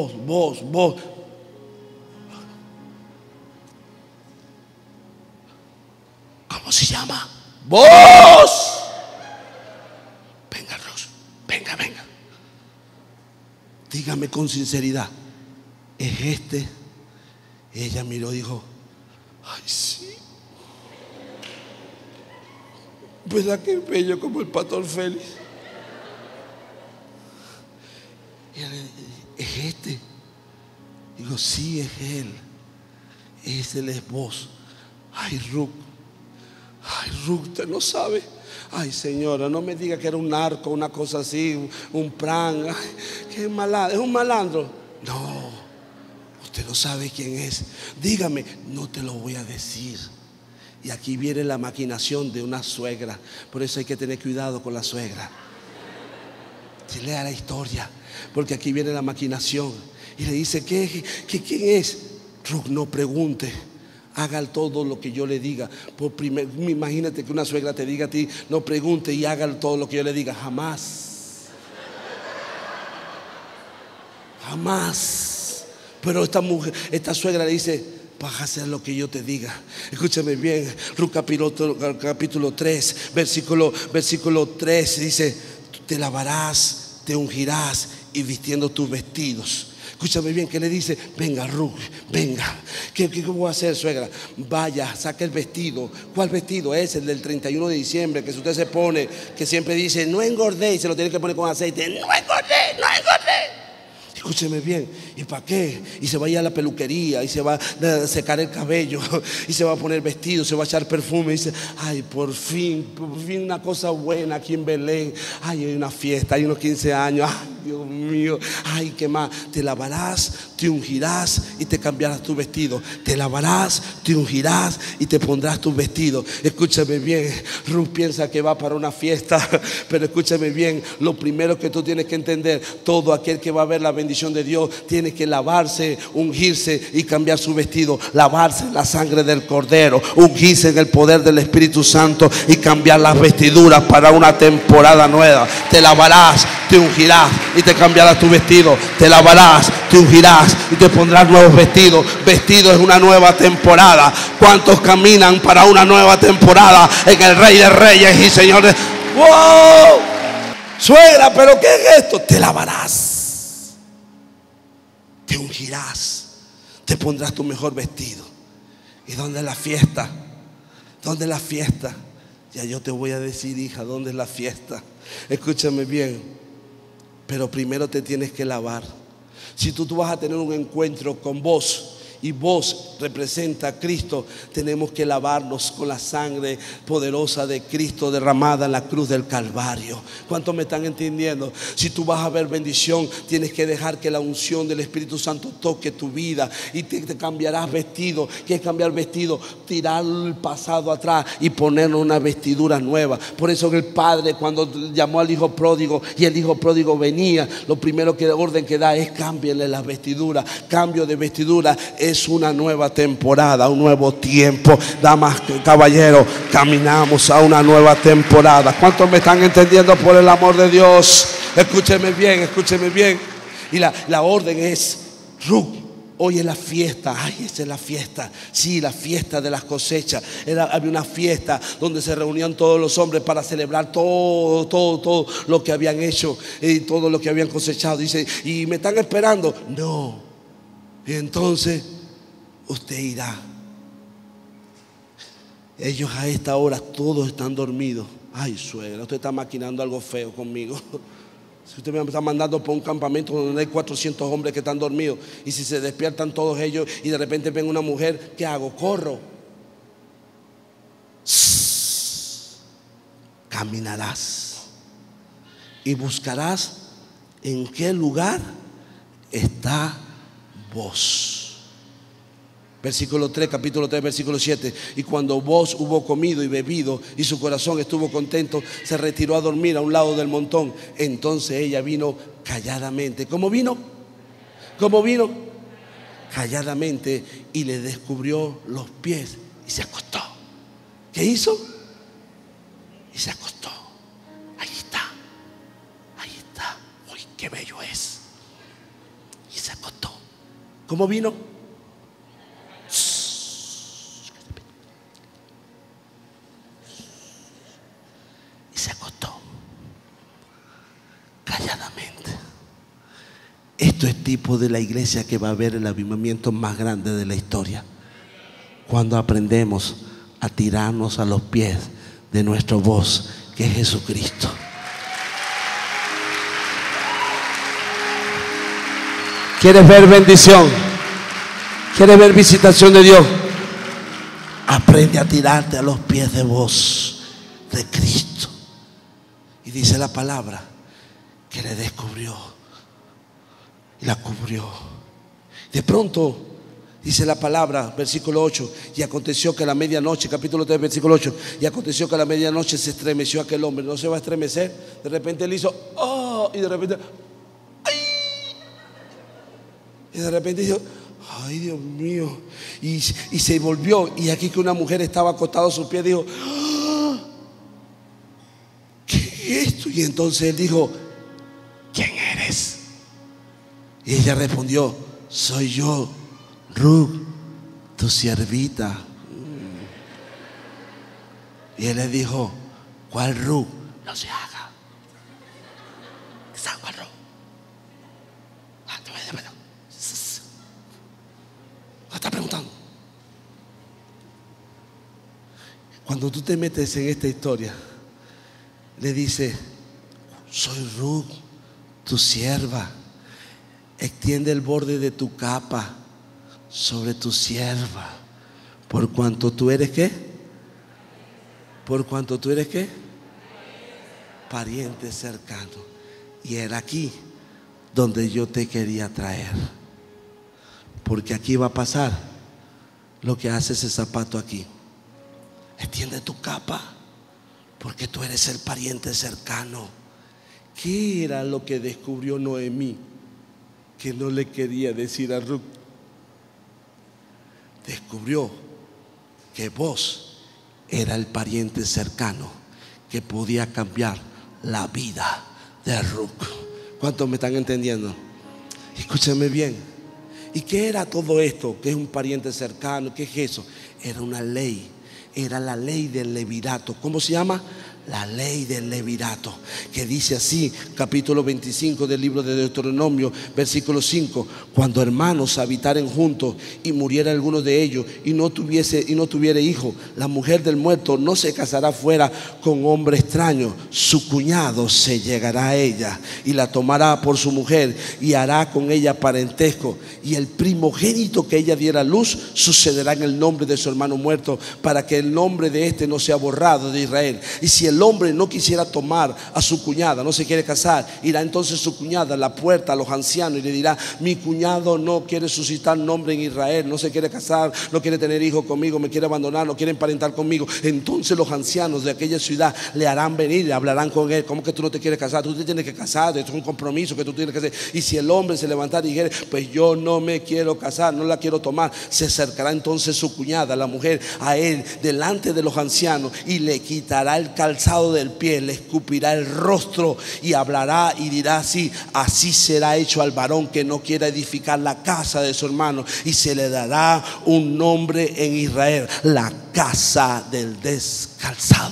¿Cómo se llama? Vos. Venga, Ruth, venga. Dígame con sinceridad: ¿es este? Ella miró y dijo: ay, sí. ¿Verdad que es bello como el pastor Félix? Y ella le dijo: ¿es este? Digo, sí, es él. Es el esposo. Ay, Ruth, usted no sabe. Ay, señora, no me diga que era un narco, una cosa así, un plan. Ay, qué malandro, es un malandro. No, usted no sabe quién es. Dígame, no te lo voy a decir. Y aquí viene la maquinación de una suegra. Por eso hay que tener cuidado con la suegra. Se lea la historia, porque aquí viene la maquinación. Y le dice, ¿quién es? Ruth, no pregunte. Haga todo lo que yo le diga. Imagínate que una suegra te diga a ti, no pregunte y haga todo lo que yo le diga. Jamás. Jamás. Pero esta suegra le dice, vas a hacer lo que yo te diga. Escúchame bien. Ruth capítulo 3, versículo 3 dice, te lavarás, te ungirás y vistiendo tus vestidos. Escúchame bien, que le dice, venga Ruth, venga. ¿Qué voy a hacer, suegra? Vaya, saca el vestido. ¿Cuál vestido? Es el del 31 de diciembre, que si usted se pone, que siempre dice, no engordé, y se lo tiene que poner con aceite. No engordé. Escúcheme bien, ¿y para qué? Y se va a ir a la peluquería y se va a secar el cabello y se va a poner vestido, se va a echar perfume y dice, ay, por fin una cosa buena aquí en Belén. Ay, hay una fiesta, hay unos 15 años. Ay, Dios mío, ay, ¿qué más? Te lavarás, te ungirás y te cambiarás tu vestido. Te lavarás, te ungirás y te pondrás tu vestido. Escúchame bien, Ruth piensa que va para una fiesta, pero escúchame bien, lo primero que tú tienes que entender, todo aquel que va a ver la bendición de Dios tiene que lavarse, ungirse y cambiar su vestido. Lavarse en la sangre del Cordero, ungirse en el poder del Espíritu Santo y cambiar las vestiduras para una temporada nueva. Te lavarás, te ungirás y te cambiarás tu vestido. Te lavarás, te ungirás y te pondrás nuevos vestidos. Vestido es una nueva temporada. ¿Cuántos caminan para una nueva temporada en el Rey de Reyes y Señores? ¡Wow! Suegra, ¿pero qué es esto? Te lavarás, te ungirás, te pondrás tu mejor vestido. ¿Y dónde es la fiesta? ¿Dónde es la fiesta? Ya yo te voy a decir, hija, ¿dónde es la fiesta? Escúchame bien, pero primero te tienes que lavar. Si tú vas a tener un encuentro con vos, y vos representa a Cristo, tenemos que lavarnos con la sangre poderosa de Cristo derramada en la cruz del Calvario. ¿Cuántos me están entendiendo? Si tú vas a ver bendición, tienes que dejar que la unción del Espíritu Santo toque tu vida y te cambiarás vestido. ¿Qué es cambiar vestido? Tirar el pasado atrás y ponernos una vestidura nueva. Por eso el Padre, cuando llamó al hijo pródigo y el hijo pródigo venía, lo primero que orden que da es cámbienle las vestiduras. Cambio de vestidura es una nueva temporada, un nuevo tiempo. Damas, caballeros, caminamos a una nueva temporada. ¿Cuántos me están entendiendo por el amor de Dios? Escúcheme bien, escúcheme bien. Y la orden es, Ruth, hoy es la fiesta. Ay, esa es la fiesta. Sí, la fiesta de las cosechas. Había una fiesta donde se reunían todos los hombres para celebrar todo lo que habían hecho y todo lo que habían cosechado. Dice, ¿y me están esperando? No. Y entonces usted irá. Ellos a esta hora todos están dormidos. Ay, suegra, usted está maquinando algo feo conmigo. Si usted me está mandando por un campamento donde hay 400 hombres que están dormidos, y si se despiertan todos ellos y de repente ven una mujer, ¿qué hago? Corro. Caminarás y buscarás en qué lugar está vos. Versículo 3, capítulo 3, versículo 7. Y cuando vos hubo comido y bebido y su corazón estuvo contento, se retiró a dormir a un lado del montón. Entonces ella vino calladamente. ¿Cómo vino? ¿Cómo vino? Calladamente, y le descubrió los pies y se acostó. ¿Qué hizo? Y se acostó. Ahí está. Ahí está. Uy, qué bello es. Y se acostó. ¿Cómo vino? Y se acostó calladamente. Esto es tipo de la iglesia que va a haber el avivamiento más grande de la historia, cuando aprendemos a tirarnos a los pies de nuestro voz, que es Jesucristo. ¿Quieres ver bendición? ¿Quieres ver visitación de Dios? Aprende a tirarte a los pies de vos de Cristo. Y dice la palabra que le descubrió y la cubrió. De pronto dice la palabra, versículo 8, y aconteció que a la medianoche, capítulo 3, versículo 8, y aconteció que a la medianoche se estremeció aquel hombre. No se va a estremecer. De repente él hizo, oh, y de repente, ay, y de repente dijo, ay, Dios mío. Y se volvió, y aquí que una mujer estaba acostada a sus pies, dijo, ¡ah! ¿Qué es esto? Y entonces él dijo, ¿quién eres? Y ella respondió, soy yo, Ruth, tu siervita. Y él le dijo, ¿cuál Ruth? No se haga. ¿Cuál Ruth? Está preguntando. Cuando tú te metes en esta historia, le dice, soy Ruth, tu sierva. Extiende el borde de tu capa sobre tu sierva. Por cuanto tú eres ¿qué? Por cuanto tú eres ¿qué? Pariente cercano. Y era aquí donde yo te quería traer. Porque aquí va a pasar lo que hace ese zapato aquí. Extiende tu capa, porque tú eres el pariente cercano. ¿Qué era lo que descubrió Noemí que no le quería decir a Ruth? Descubrió que vos era el pariente cercano que podía cambiar la vida de Ruth. ¿Cuántos me están entendiendo? Escúchame bien. ¿Y qué era todo esto? ¿Qué es un pariente cercano? ¿Qué es eso? Era una ley. Era la ley del levirato. ¿Cómo se llama? La ley del levirato, que dice así, capítulo 25 del libro de Deuteronomio, versículo 5: cuando hermanos habitaren juntos y muriera alguno de ellos y no tuviera hijo, la mujer del muerto no se casará fuera con hombre extraño. Su cuñado se llegará a ella y la tomará por su mujer y hará con ella parentesco, y el primogénito que ella diera a luz sucederá en el nombre de su hermano muerto, para que el nombre de este no sea borrado de Israel. Y si el hombre no quisiera tomar a su cuñada, no se quiere casar, irá entonces su cuñada a la puerta a los ancianos y le dirá: mi cuñado no quiere suscitar nombre en Israel, no se quiere casar, no quiere tener hijos conmigo, me quiere abandonar, no quiere emparentar conmigo. Entonces los ancianos de aquella ciudad le harán venir y hablarán con él: ¿cómo que tú no te quieres casar? Tú te tienes que casar, esto es un compromiso que tú tienes que hacer. Y si el hombre se levantara y dijera: pues yo no me quiero casar, no la quiero tomar, se acercará entonces su cuñada, la mujer, a él delante de los ancianos y le quitará el calzado del pie, le escupirá el rostro y hablará y dirá así: así será hecho al varón que no quiera edificar la casa de su hermano, y se le dará un nombre en Israel: la casa del descalzado.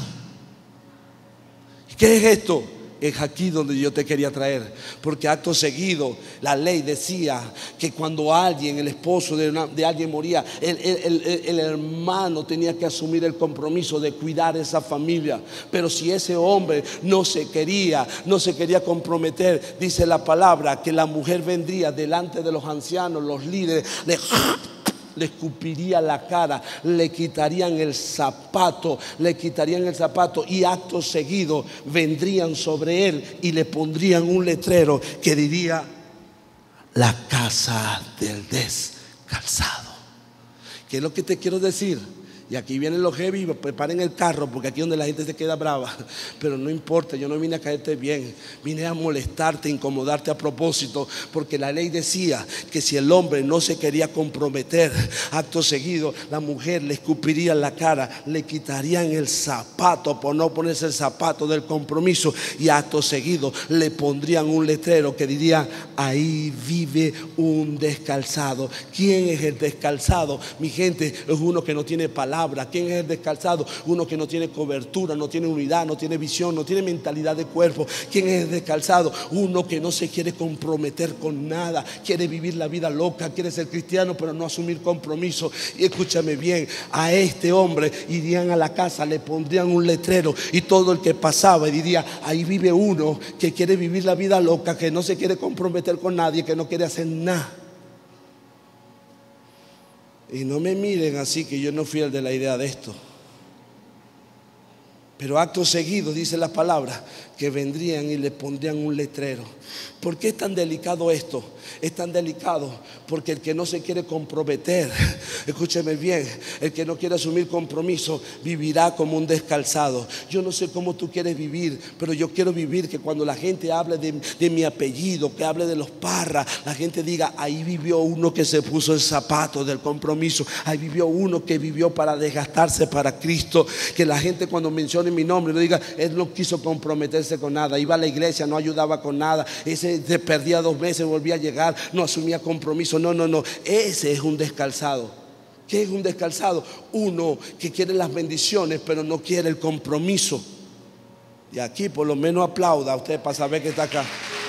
¿Qué es esto? Es aquí donde yo te quería traer, porque acto seguido la ley decía que cuando alguien, el esposo de alguien moría, el hermano tenía que asumir el compromiso de cuidar esa familia. Pero si ese hombre no se quería comprometer, dice la palabra que la mujer vendría delante de los ancianos, los líderes, le escupiría la cara, le quitarían el zapato, y acto seguido vendrían sobre él y le pondrían un letrero que diría: la casa del descalzado. ¿Qué es lo que te quiero decir? Y aquí vienen los heavy, preparen el carro, porque aquí es donde la gente se queda brava. Pero no importa, yo no vine a caerte bien, vine a molestarte, incomodarte a propósito, porque la ley decía que si el hombre no se quería comprometer, acto seguido la mujer le escupiría la cara, le quitarían el zapato por no ponerse el zapato del compromiso, y acto seguido le pondrían un letrero que diría: ahí vive un descalzado. ¿Quién es el descalzado? Mi gente, es uno que no tiene palabra. ¿Quién es el descalzado? Uno que no tiene cobertura, no tiene unidad, no tiene visión, no tiene mentalidad de cuerpo. ¿Quién es el descalzado? Uno que no se quiere comprometer con nada, quiere vivir la vida loca, quiere ser cristiano pero no asumir compromiso. Y escúchame bien, a este hombre irían a la casa, le pondrían un letrero, y todo el que pasaba diría: ahí vive uno que quiere vivir la vida loca, que no se quiere comprometer con nadie, que no quiere hacer nada. Y no me miren así, que yo no fui el de la idea de esto. Pero acto seguido dice la palabra que vendrían y le pondrían un letrero. ¿Por qué es tan delicado esto? Es tan delicado porque el que no se quiere comprometer, escúcheme bien, el que no quiere asumir compromiso vivirá como un descalzado. Yo no sé cómo tú quieres vivir, pero yo quiero vivir que cuando la gente hable de mi apellido, que hable de los Parra, la gente diga: ahí vivió uno que se puso el zapato del compromiso, ahí vivió uno que vivió para desgastarse para Cristo. Que la gente cuando mencione mi nombre no diga: él no quiso comprometerse con nada, iba a la iglesia, no ayudaba con nada, ese se perdía 2 meses, volvía a llegar, no asumía compromiso. No, ese es un descalzado. ¿Qué es un descalzado? Uno que quiere las bendiciones pero no quiere el compromiso. Y aquí por lo menos aplauda a usted para saber que está acá.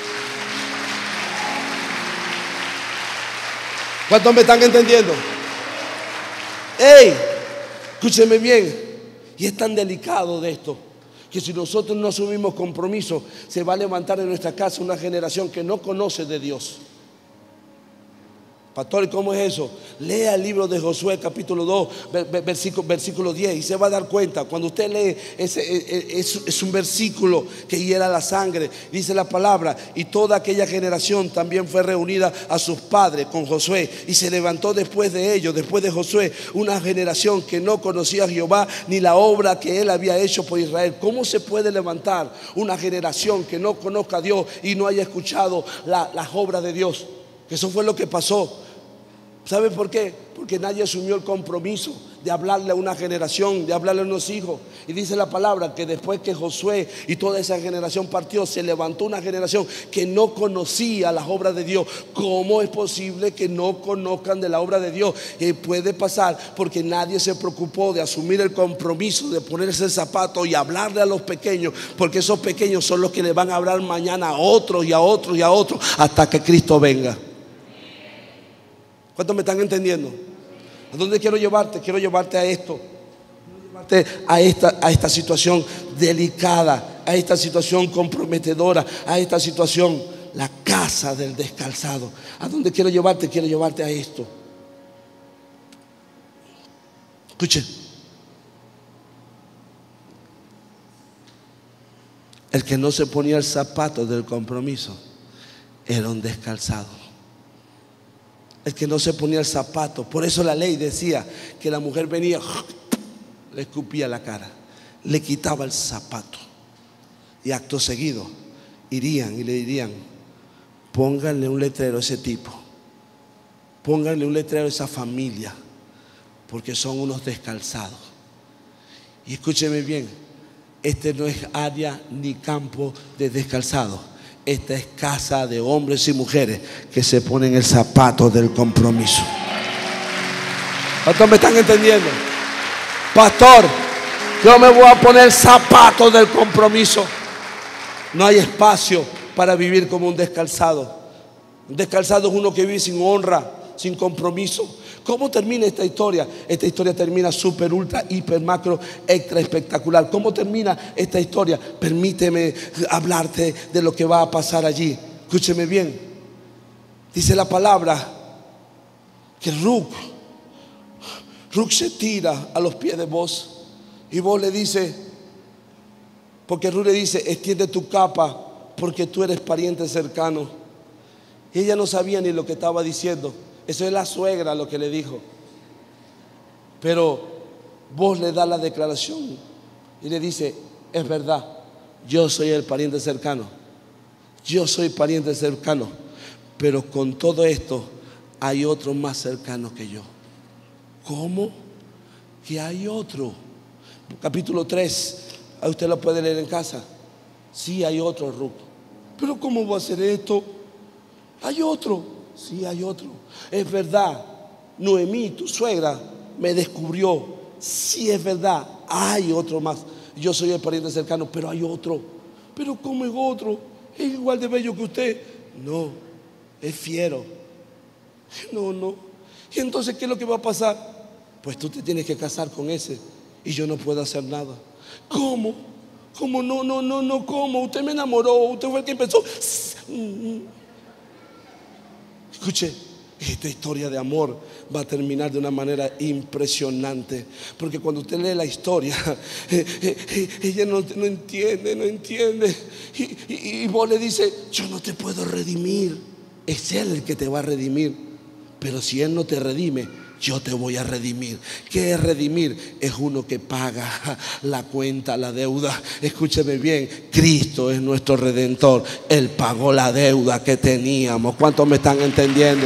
¿Cuántos me están entendiendo? ¡Ey! Escúcheme bien. Y es tan delicado de esto, que si nosotros no asumimos compromiso, se va a levantar en nuestra casa una generación que no conoce de Dios. Pastor, ¿cómo es eso? Lea el libro de Josué capítulo 2 versículo 10 y se va a dar cuenta. Cuando usted lee es un versículo que hiela la sangre. Dice la palabra: y toda aquella generación también fue reunida a sus padres con Josué, y se levantó después de ellos, después de Josué, una generación que no conocía a Jehová ni la obra que él había hecho por Israel. ¿Cómo se puede levantar una generación que no conozca a Dios y no haya escuchado las obras de Dios? Eso fue lo que pasó. ¿Saben por qué? Porque nadie asumió el compromiso de hablarle a una generación, de hablarle a unos hijos. Y dice la palabra que después que Josué y toda esa generación partió, se levantó una generación que no conocía las obras de Dios. ¿Cómo es posible que no conozcan de la obra de Dios? Puede pasar porque nadie se preocupó de asumir el compromiso de ponerse el zapato y hablarle a los pequeños, porque esos pequeños son los que le van a hablar mañana a otros y a otros y a otros hasta que Cristo venga. ¿Cuántos me están entendiendo? ¿A dónde quiero llevarte? Quiero llevarte a esto. Quiero llevarte a esta situación delicada, a esta situación comprometedora, a esta situación, la casa del descalzado. ¿A dónde quiero llevarte? Quiero llevarte a esto. Escuchen. El que no se ponía el zapato del compromiso era un descalzado. El que no se ponía el zapato. Por eso la ley decía que la mujer venía, le escupía la cara, le quitaba el zapato, y acto seguido irían y le dirían: pónganle un letrero a ese tipo, pónganle un letrero a esa familia, porque son unos descalzados. Y escúcheme bien, este no es área ni campo de descalzados. Esta es casa de hombres y mujeres que se ponen el zapato del compromiso. ¿Cuántos me están entendiendo? Pastor, yo me voy a poner el zapato del compromiso. No hay espacio para vivir como un descalzado. Un descalzado es uno que vive sin honra, sin compromiso. ¿Cómo termina esta historia? Esta historia termina súper, ultra, hiper, macro, extra espectacular. ¿Cómo termina esta historia? Permíteme hablarte de lo que va a pasar allí. Escúcheme bien. Dice la palabra que Ruth se tira a los pies de vos, y vos le dice, porque Ruth le dice: extiende tu capa porque tú eres pariente cercano. Y ella no sabía ni lo que estaba diciendo. Eso es la suegra lo que le dijo. Pero vos le das la declaración y le dice: es verdad, yo soy el pariente cercano. Yo soy pariente cercano. Pero con todo esto hay otro más cercano que yo. ¿Cómo? Que hay otro. Capítulo 3, usted lo puede leer en casa. Sí, hay otro, Ruth. Pero ¿cómo va a ser esto? Hay otro. Sí, hay otro. Es verdad, Noemí, tu suegra, me descubrió. Sí, es verdad, hay otro más. Yo soy el pariente cercano, pero hay otro. Pero ¿cómo es otro? ¿Es igual de bello que usted? No, es fiero. No. ¿Y entonces qué es lo que va a pasar? Pues tú te tienes que casar con ese, y yo no puedo hacer nada. ¿Cómo? ¿Cómo? No, ¿cómo? Usted me enamoró, usted fue el que empezó. Escuche, Esta historia de amor va a terminar de una manera impresionante, porque cuando usted lee la historia, ella no entiende, y vos le dices: yo no te puedo redimir. Es Él el que te va a redimir, pero si Él no te redime, yo te voy a redimir. ¿Qué es redimir? Es uno que paga la cuenta, la deuda. Escúcheme bien, Cristo es nuestro Redentor. Él pagó la deuda que teníamos. ¿Cuántos me están entendiendo?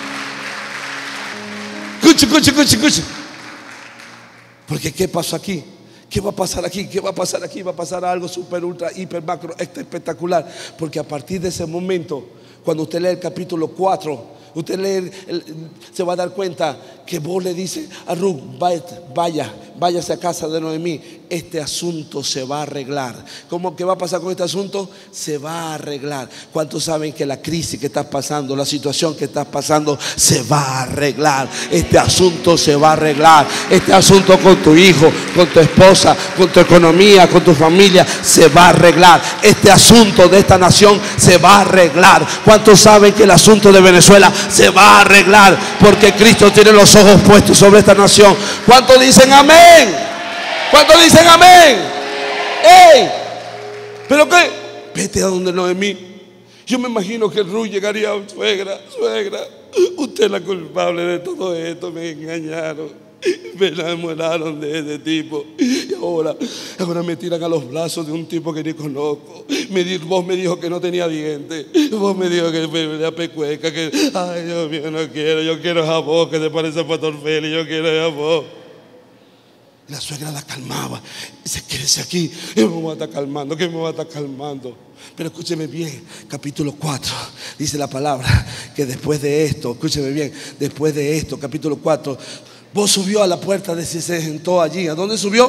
Escuche. Porque ¿qué pasó aquí? ¿Qué va a pasar aquí? ¿Qué va a pasar aquí? Va a pasar algo súper, ultra, hiper, macro, espectacular. Porque a partir de ese momento, cuando usted lee el capítulo 4, usted se va a dar cuenta que vos le dices a Ruth: váyase a casa de Noemí, este asunto se va a arreglar. ¿Cómo que va a pasar con este asunto? Se va a arreglar. ¿Cuántos saben que la crisis que estás pasando, la situación que estás pasando, se va a arreglar? Este asunto se va a arreglar. Este asunto con tu hijo, con tu esposa, con tu economía, con tu familia, se va a arreglar. Este asunto de esta nación se va a arreglar. ¿Cuántos saben que el asunto de Venezuela se va a arreglar? Porque Cristo tiene los ojos puestos sobre esta nación. ¿Cuántos dicen amén? ¿Cuántos dicen amén? ¡Ey! ¿Pero qué? Vete a donde Noemí. Yo me imagino que Ruth llegaría: suegra, usted es la culpable de todo esto, me engañaron, me enamoraron de ese tipo, y ahora me tiran a los brazos de un tipo que ni conozco. Vos me dijo que no tenía dientes, vos me dijo que me da pecueca, que ay Dios mío, no quiero, yo quiero a vos, que te parece a Pastor Félix, yo quiero a vos. La suegra la calmaba: dice: quédese aquí. Y me va a estar calmando, que me va a estar calmando. Pero escúcheme bien, capítulo 4, dice la palabra que después de esto, escúcheme bien, después de esto, capítulo 4, vos subió a la puerta de, se sentó allí. ¿A dónde subió?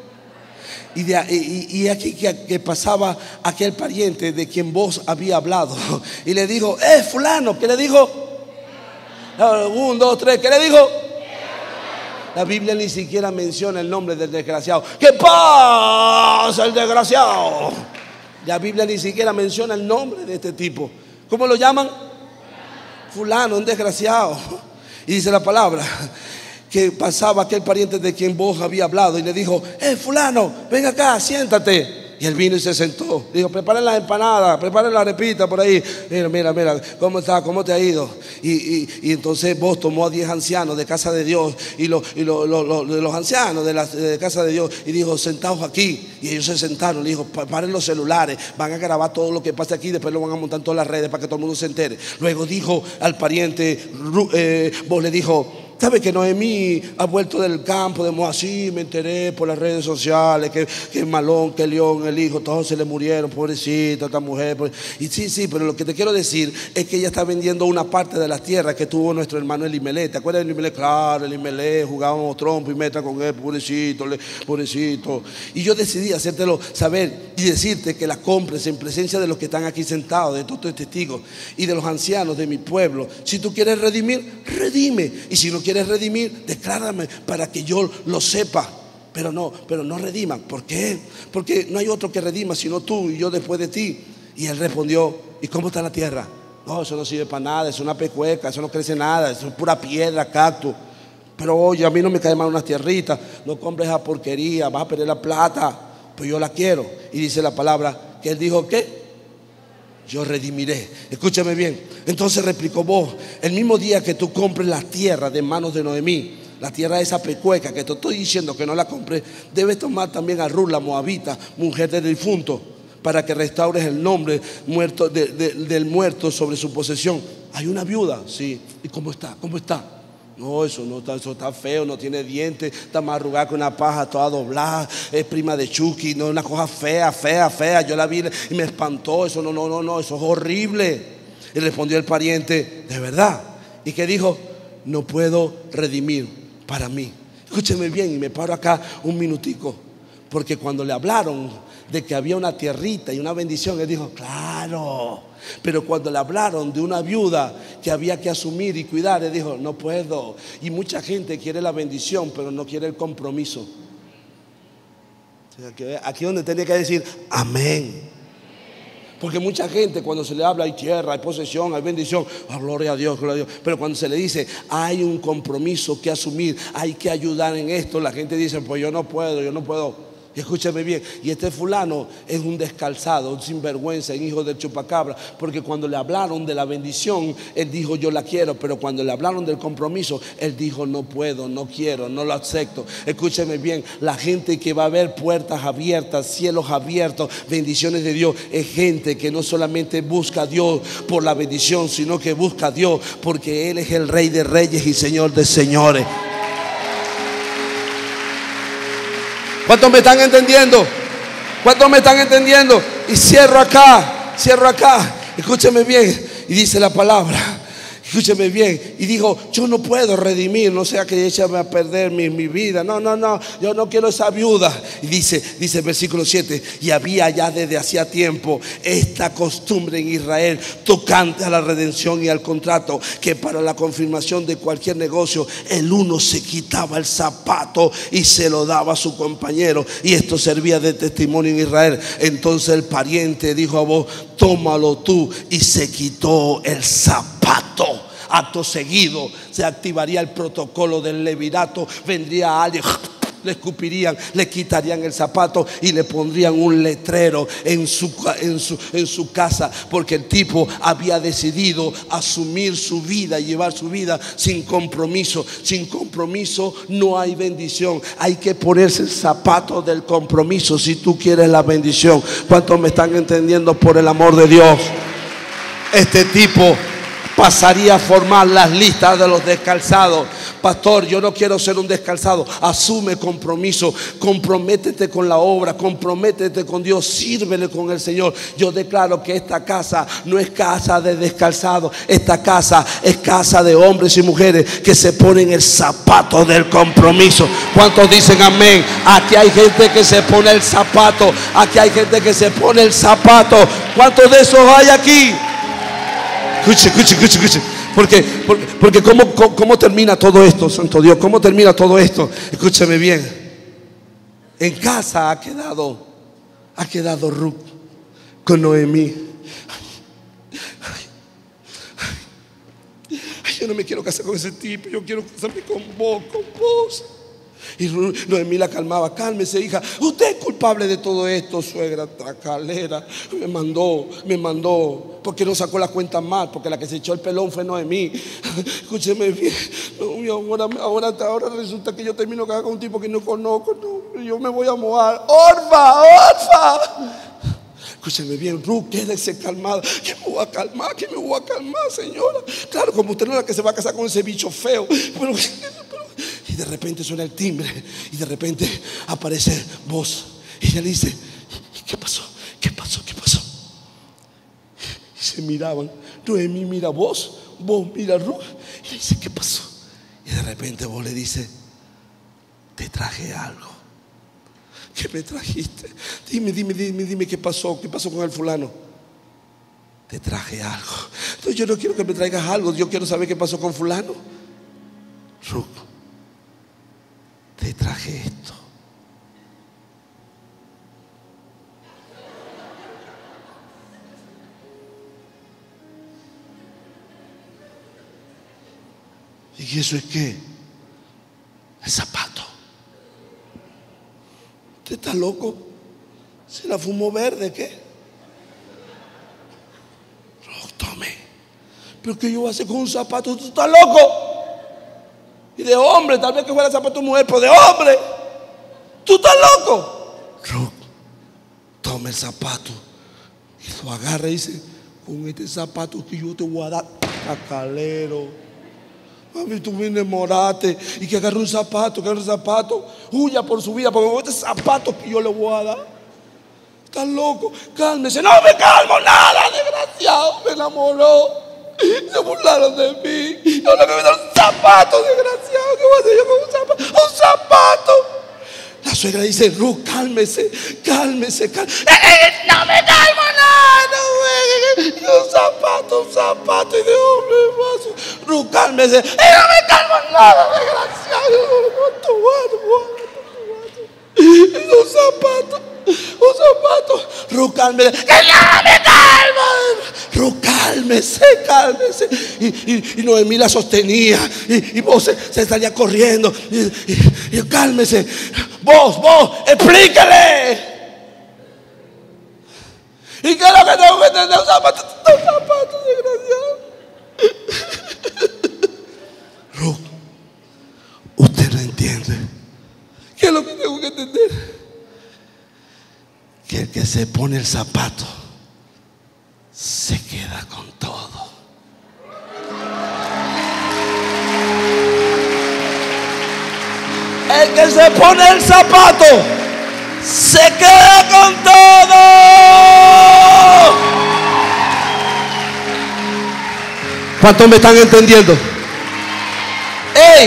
Y aquí que pasaba aquel pariente de quien vos había hablado, y le dijo: fulano. ¿Qué le dijo? 1, 2, 3, ¿qué le dijo? La Biblia ni siquiera menciona el nombre del desgraciado. ¿Qué pasa el desgraciado? La Biblia ni siquiera menciona el nombre de este tipo. ¿Cómo lo llaman? Fulano, un desgraciado. Y dice la palabra que pasaba aquel pariente de quien vos había hablado, y le dijo: fulano, ven acá, siéntate. Y él vino y se sentó. Dijo: preparen las empanadas, preparen la repita por ahí. Mira, ¿cómo está? ¿Cómo te ha ido? Y entonces vos tomó a 10 ancianos de casa de Dios, y los ancianos de casa de Dios, y dijo: sentaos aquí. Y ellos se sentaron. Le dijo: paren los celulares, van a grabar todo lo que pasa aquí, después lo van a montar en todas las redes para que todo el mundo se entere. Luego dijo al pariente, vos le dijo: ¿sabe que Noemí ha vuelto del campo de Moab? Sí, me enteré por las redes sociales que Malón, que León, el hijo, todos se le murieron, pobrecita esta mujer. Y sí, pero lo que te quiero decir es que ella está vendiendo una parte de las tierras que tuvo nuestro hermano Elimelech. ¿Te acuerdas de Elimelech? Claro, Elimelech, jugábamos trompo y meta con él, pobrecito. Y yo decidí hacértelo saber y decirte que la compres en presencia de los que están aquí sentados, de todos los testigos y de los ancianos de mi pueblo. Si tú quieres redimir, redime. Y si no quieres redimir, declárame para que yo lo sepa. Pero no rediman. ¿Por qué? Porque no hay otro que redima sino tú y yo después de ti. Y él respondió: ¿y cómo está la tierra? No, eso no sirve para nada, es una pecueca, eso no crece nada, eso es pura piedra, cactus. Pero oye, a mí no me caen mal unas tierritas, no compres esa porquería, vas a perder la plata, pues yo la quiero. Y dice la palabra que él dijo: ¿qué? Yo redimiré. Escúchame bien. Entonces replicó vos: el mismo día que tú compres la tierra de manos de Noemí, la tierra de esa pecueca que te estoy diciendo que no la compres, debes tomar también a Ruth la moabita, mujer del difunto, para que restaures el nombre muerto del muerto sobre su posesión. Hay una viuda, sí. ¿Y cómo está? ¿Cómo está? No, eso está feo, no tiene dientes, está más arrugada que una paja, toda doblada, es prima de Chucky, no, una cosa fea. Yo la vi y me espantó. Eso no, eso es horrible. Y respondió el pariente: ¿de verdad? ¿Y qué dijo? No puedo redimir para mí. Escúcheme bien, y me paro acá un minutico, porque cuando le hablaron de que había una tierrita y una bendición, él dijo: claro. Pero cuando le hablaron de una viuda que había que asumir y cuidar, él dijo: no puedo. Y mucha gente quiere la bendición, pero no quiere el compromiso. O sea, que aquí donde tenía que decir amén. Porque mucha gente cuando se le habla hay tierra, hay posesión, hay bendición, oh, gloria a Dios, gloria a Dios. Pero cuando se le dice hay un compromiso que asumir, hay que ayudar en esto, la gente dice pues yo no puedo, yo no puedo. Y escúcheme bien, y este fulano es un descalzado, un sinvergüenza, un hijo del chupacabra, porque cuando le hablaron de la bendición, él dijo yo la quiero, pero cuando le hablaron del compromiso, él dijo no puedo, no quiero, no lo acepto. Escúcheme bien, la gente que va a ver puertas abiertas, cielos abiertos, bendiciones de Dios, es gente que no solamente busca a Dios por la bendición, sino que busca a Dios porque Él es el Rey de Reyes y Señor de Señores. ¿Cuántos me están entendiendo? ¿Cuántos me están entendiendo? Y cierro acá. Escúcheme bien. Y dice la palabra. Escúcheme bien. Y dijo, yo no puedo redimir, no sea que échame a perder mi vida. No, yo no quiero esa viuda. Y dice el versículo 7, y había ya desde hacía tiempo esta costumbre en Israel tocante a la redención y al contrato, que para la confirmación de cualquier negocio, el uno se quitaba el zapato y se lo daba a su compañero. Y esto servía de testimonio en Israel. Entonces el pariente dijo a vos, tómalo tú, y se quitó el zapato. Acto seguido se activaría el protocolo del levirato. Vendría alguien, le escupirían, le quitarían el zapato y le pondrían un letrero en su casa, porque el tipo había decidido asumir su vida y llevar su vida sin compromiso. Sin compromiso no hay bendición. Hay que ponerse el zapato del compromiso si tú quieres la bendición. ¿Cuántos me están entendiendo por el amor de Dios? Este tipo pasaría a formar las listas de los descalzados. Pastor, yo no quiero ser un descalzado. Asume compromiso, comprométete con la obra, comprométete con Dios, sírvele con el Señor. Yo declaro que esta casa no es casa de descalzados. Esta casa es casa de hombres y mujeres que se ponen el zapato del compromiso. ¿Cuántos dicen amén? Aquí hay gente que se pone el zapato. Aquí hay gente que se pone el zapato. ¿Cuántos de esos hay aquí? Escuche. Porque ¿cómo termina todo esto, santo Dios? ¿Cómo termina todo esto? Escúcheme bien. En casa ha quedado Ruth con Noemí. Ay, yo no me quiero casar con ese tipo. Yo quiero casarme con vos. Y Noemí la calmaba. Cálmese, hija, usted es culpable de todo esto, suegra tracalera. Me mandó porque no sacó la cuenta mal, porque la que se echó el pelón fue Noemí. Escúcheme bien. Ahora resulta que yo termino con un tipo que no conozco. No, yo me voy a mojar. Orfa. Escúcheme bien, Ruth, quédese calmada. ¿Qué me voy a calmar, señora? Claro, como usted no es la que se va a casar con ese bicho feo. Pero y de repente suena el timbre y de repente aparece voz. Y ella le dice, ¿qué pasó? Y se miraban. Noemí mira vos mira a Ruth. Y le dice, ¿qué pasó? Y de repente vos le dice, te traje algo. ¿Qué me trajiste? Dime qué pasó con el fulano. Te traje algo. Entonces yo no quiero que me traigas algo, yo quiero saber qué pasó con fulano. Ruth, te traje esto. ¿Y eso es qué? El zapato. ¿Usted está loco? ¿Se la fumó verde? ¿Qué? No, tome. ¿Pero qué yo voy a hacer con un zapato? ¿Tú estás loco? Y de hombre, tal vez que fuera zapato de mujer, pero de hombre. ¿Tú estás loco? Ruth, toma el zapato. Y lo agarra y dice, con este zapato que yo te voy a dar, cacalero. Mami, tú me enamoraste. Y que agarre un zapato, huya por su vida, porque con este zapato que yo le voy a dar. Estás loco, cálmese. No me calmo nada, desgraciado, me enamoró. Se burlaron de mí. Y ahora que me dan un zapato, desgraciado. ¿Qué voy a hacer yo con un zapato? ¡Un zapato! La suegra dice, Ruth, cálmese. No me calmo nada, no juegue. Un zapato y de hombre más. Ruth, cálmese. No me calmo nada, desgraciado. Un zapato. Un zapato. Ruth, cálmese. ¡Que no me calma! Ruth, cálmese, cálmese. Y Noemí la sostenía. Y vos se salía corriendo. Y cálmese. Vos, explícale. ¿Y qué es lo que tengo que entender? Un zapato, desgraciado. Ruth, usted no entiende. ¿Qué es lo que tengo que entender? Que el que se pone el zapato se queda con todo. El que se pone el zapato se queda con todo. ¿Cuántos me están entendiendo? ¡Ey!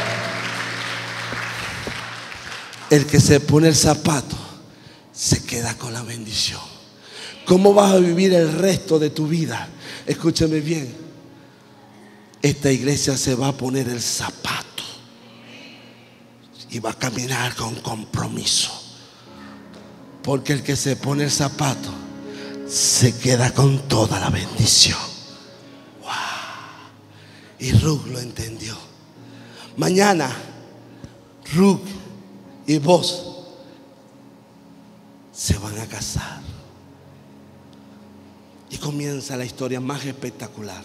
El que se pone el zapato se queda con la bendición. ¿Cómo vas a vivir el resto de tu vida? Escúchame bien. Esta iglesia se va a poner el zapato y va a caminar con compromiso. Porque el que se pone el zapato se queda con toda la bendición. Wow. Y Ruth lo entendió. Mañana Ruth y vos se van a casar. Y comienza la historia más espectacular.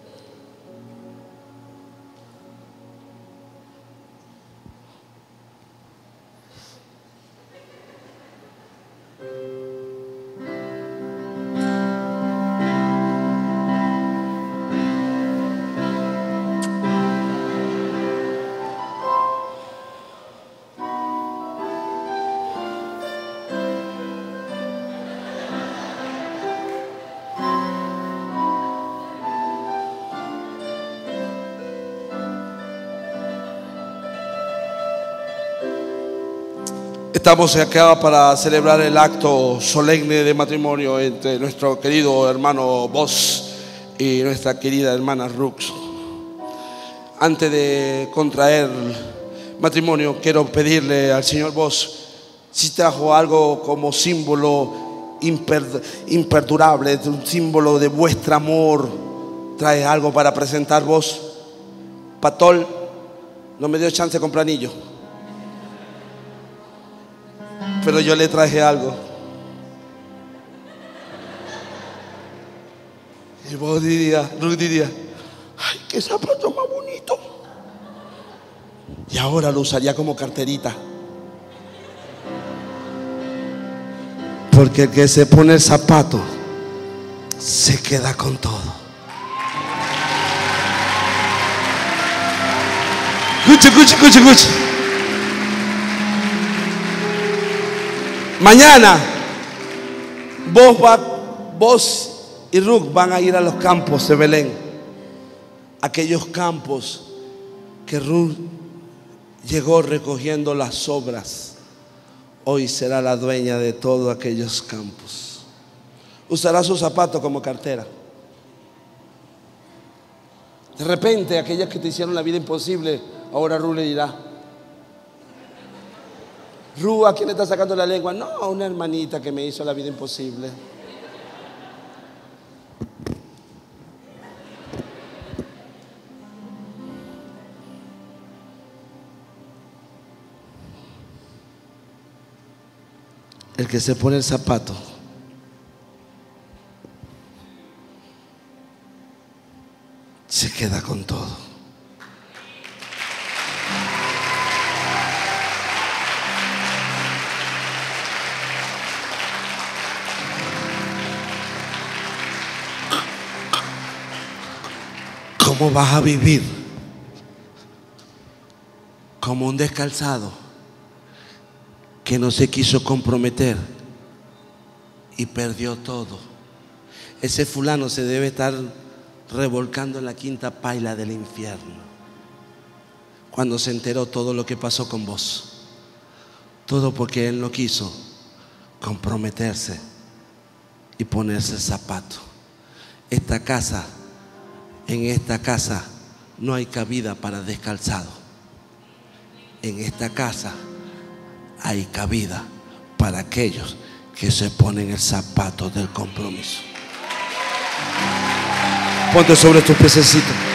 Estamos acá para celebrar el acto solemne de matrimonio entre nuestro querido hermano Boss y nuestra querida hermana Ruth. Antes de contraer matrimonio, quiero pedirle al señor Boss si trajo algo como símbolo imperdurable, un símbolo de vuestro amor. ¿Trae algo para presentar vos? Patol, no me dio chance de comprar anillo, pero yo le traje algo. Y vos Ruth diría, ay, qué zapato más bonito. Y ahora lo usaría como carterita. Porque el que se pone el zapato se queda con todo. Escuche. Mañana vos y Ruth van a ir a los campos de Belén. Aquellos campos que Ruth llegó recogiendo las sobras. Hoy será la dueña de todos aquellos campos. Usará su zapato como cartera. De repente, aquellas que te hicieron la vida imposible, ahora Ruth le dirá, Ruth, ¿a quién le está sacando la lengua? No, a una hermanita que me hizo la vida imposible. El que se pone el zapato se queda con todo. ¿Cómo vas a vivir como un descalzado que no se quiso comprometer y perdió todo? Ese fulano se debe estar revolcando en la quinta paila del infierno cuando se enteró todo lo que pasó con vos. Todo porque él no quiso comprometerse y ponerse el zapato. En esta casa no hay cabida para descalzado. En esta casa hay cabida para aquellos que se ponen el zapato del compromiso. Ponte sobre tus piececitos.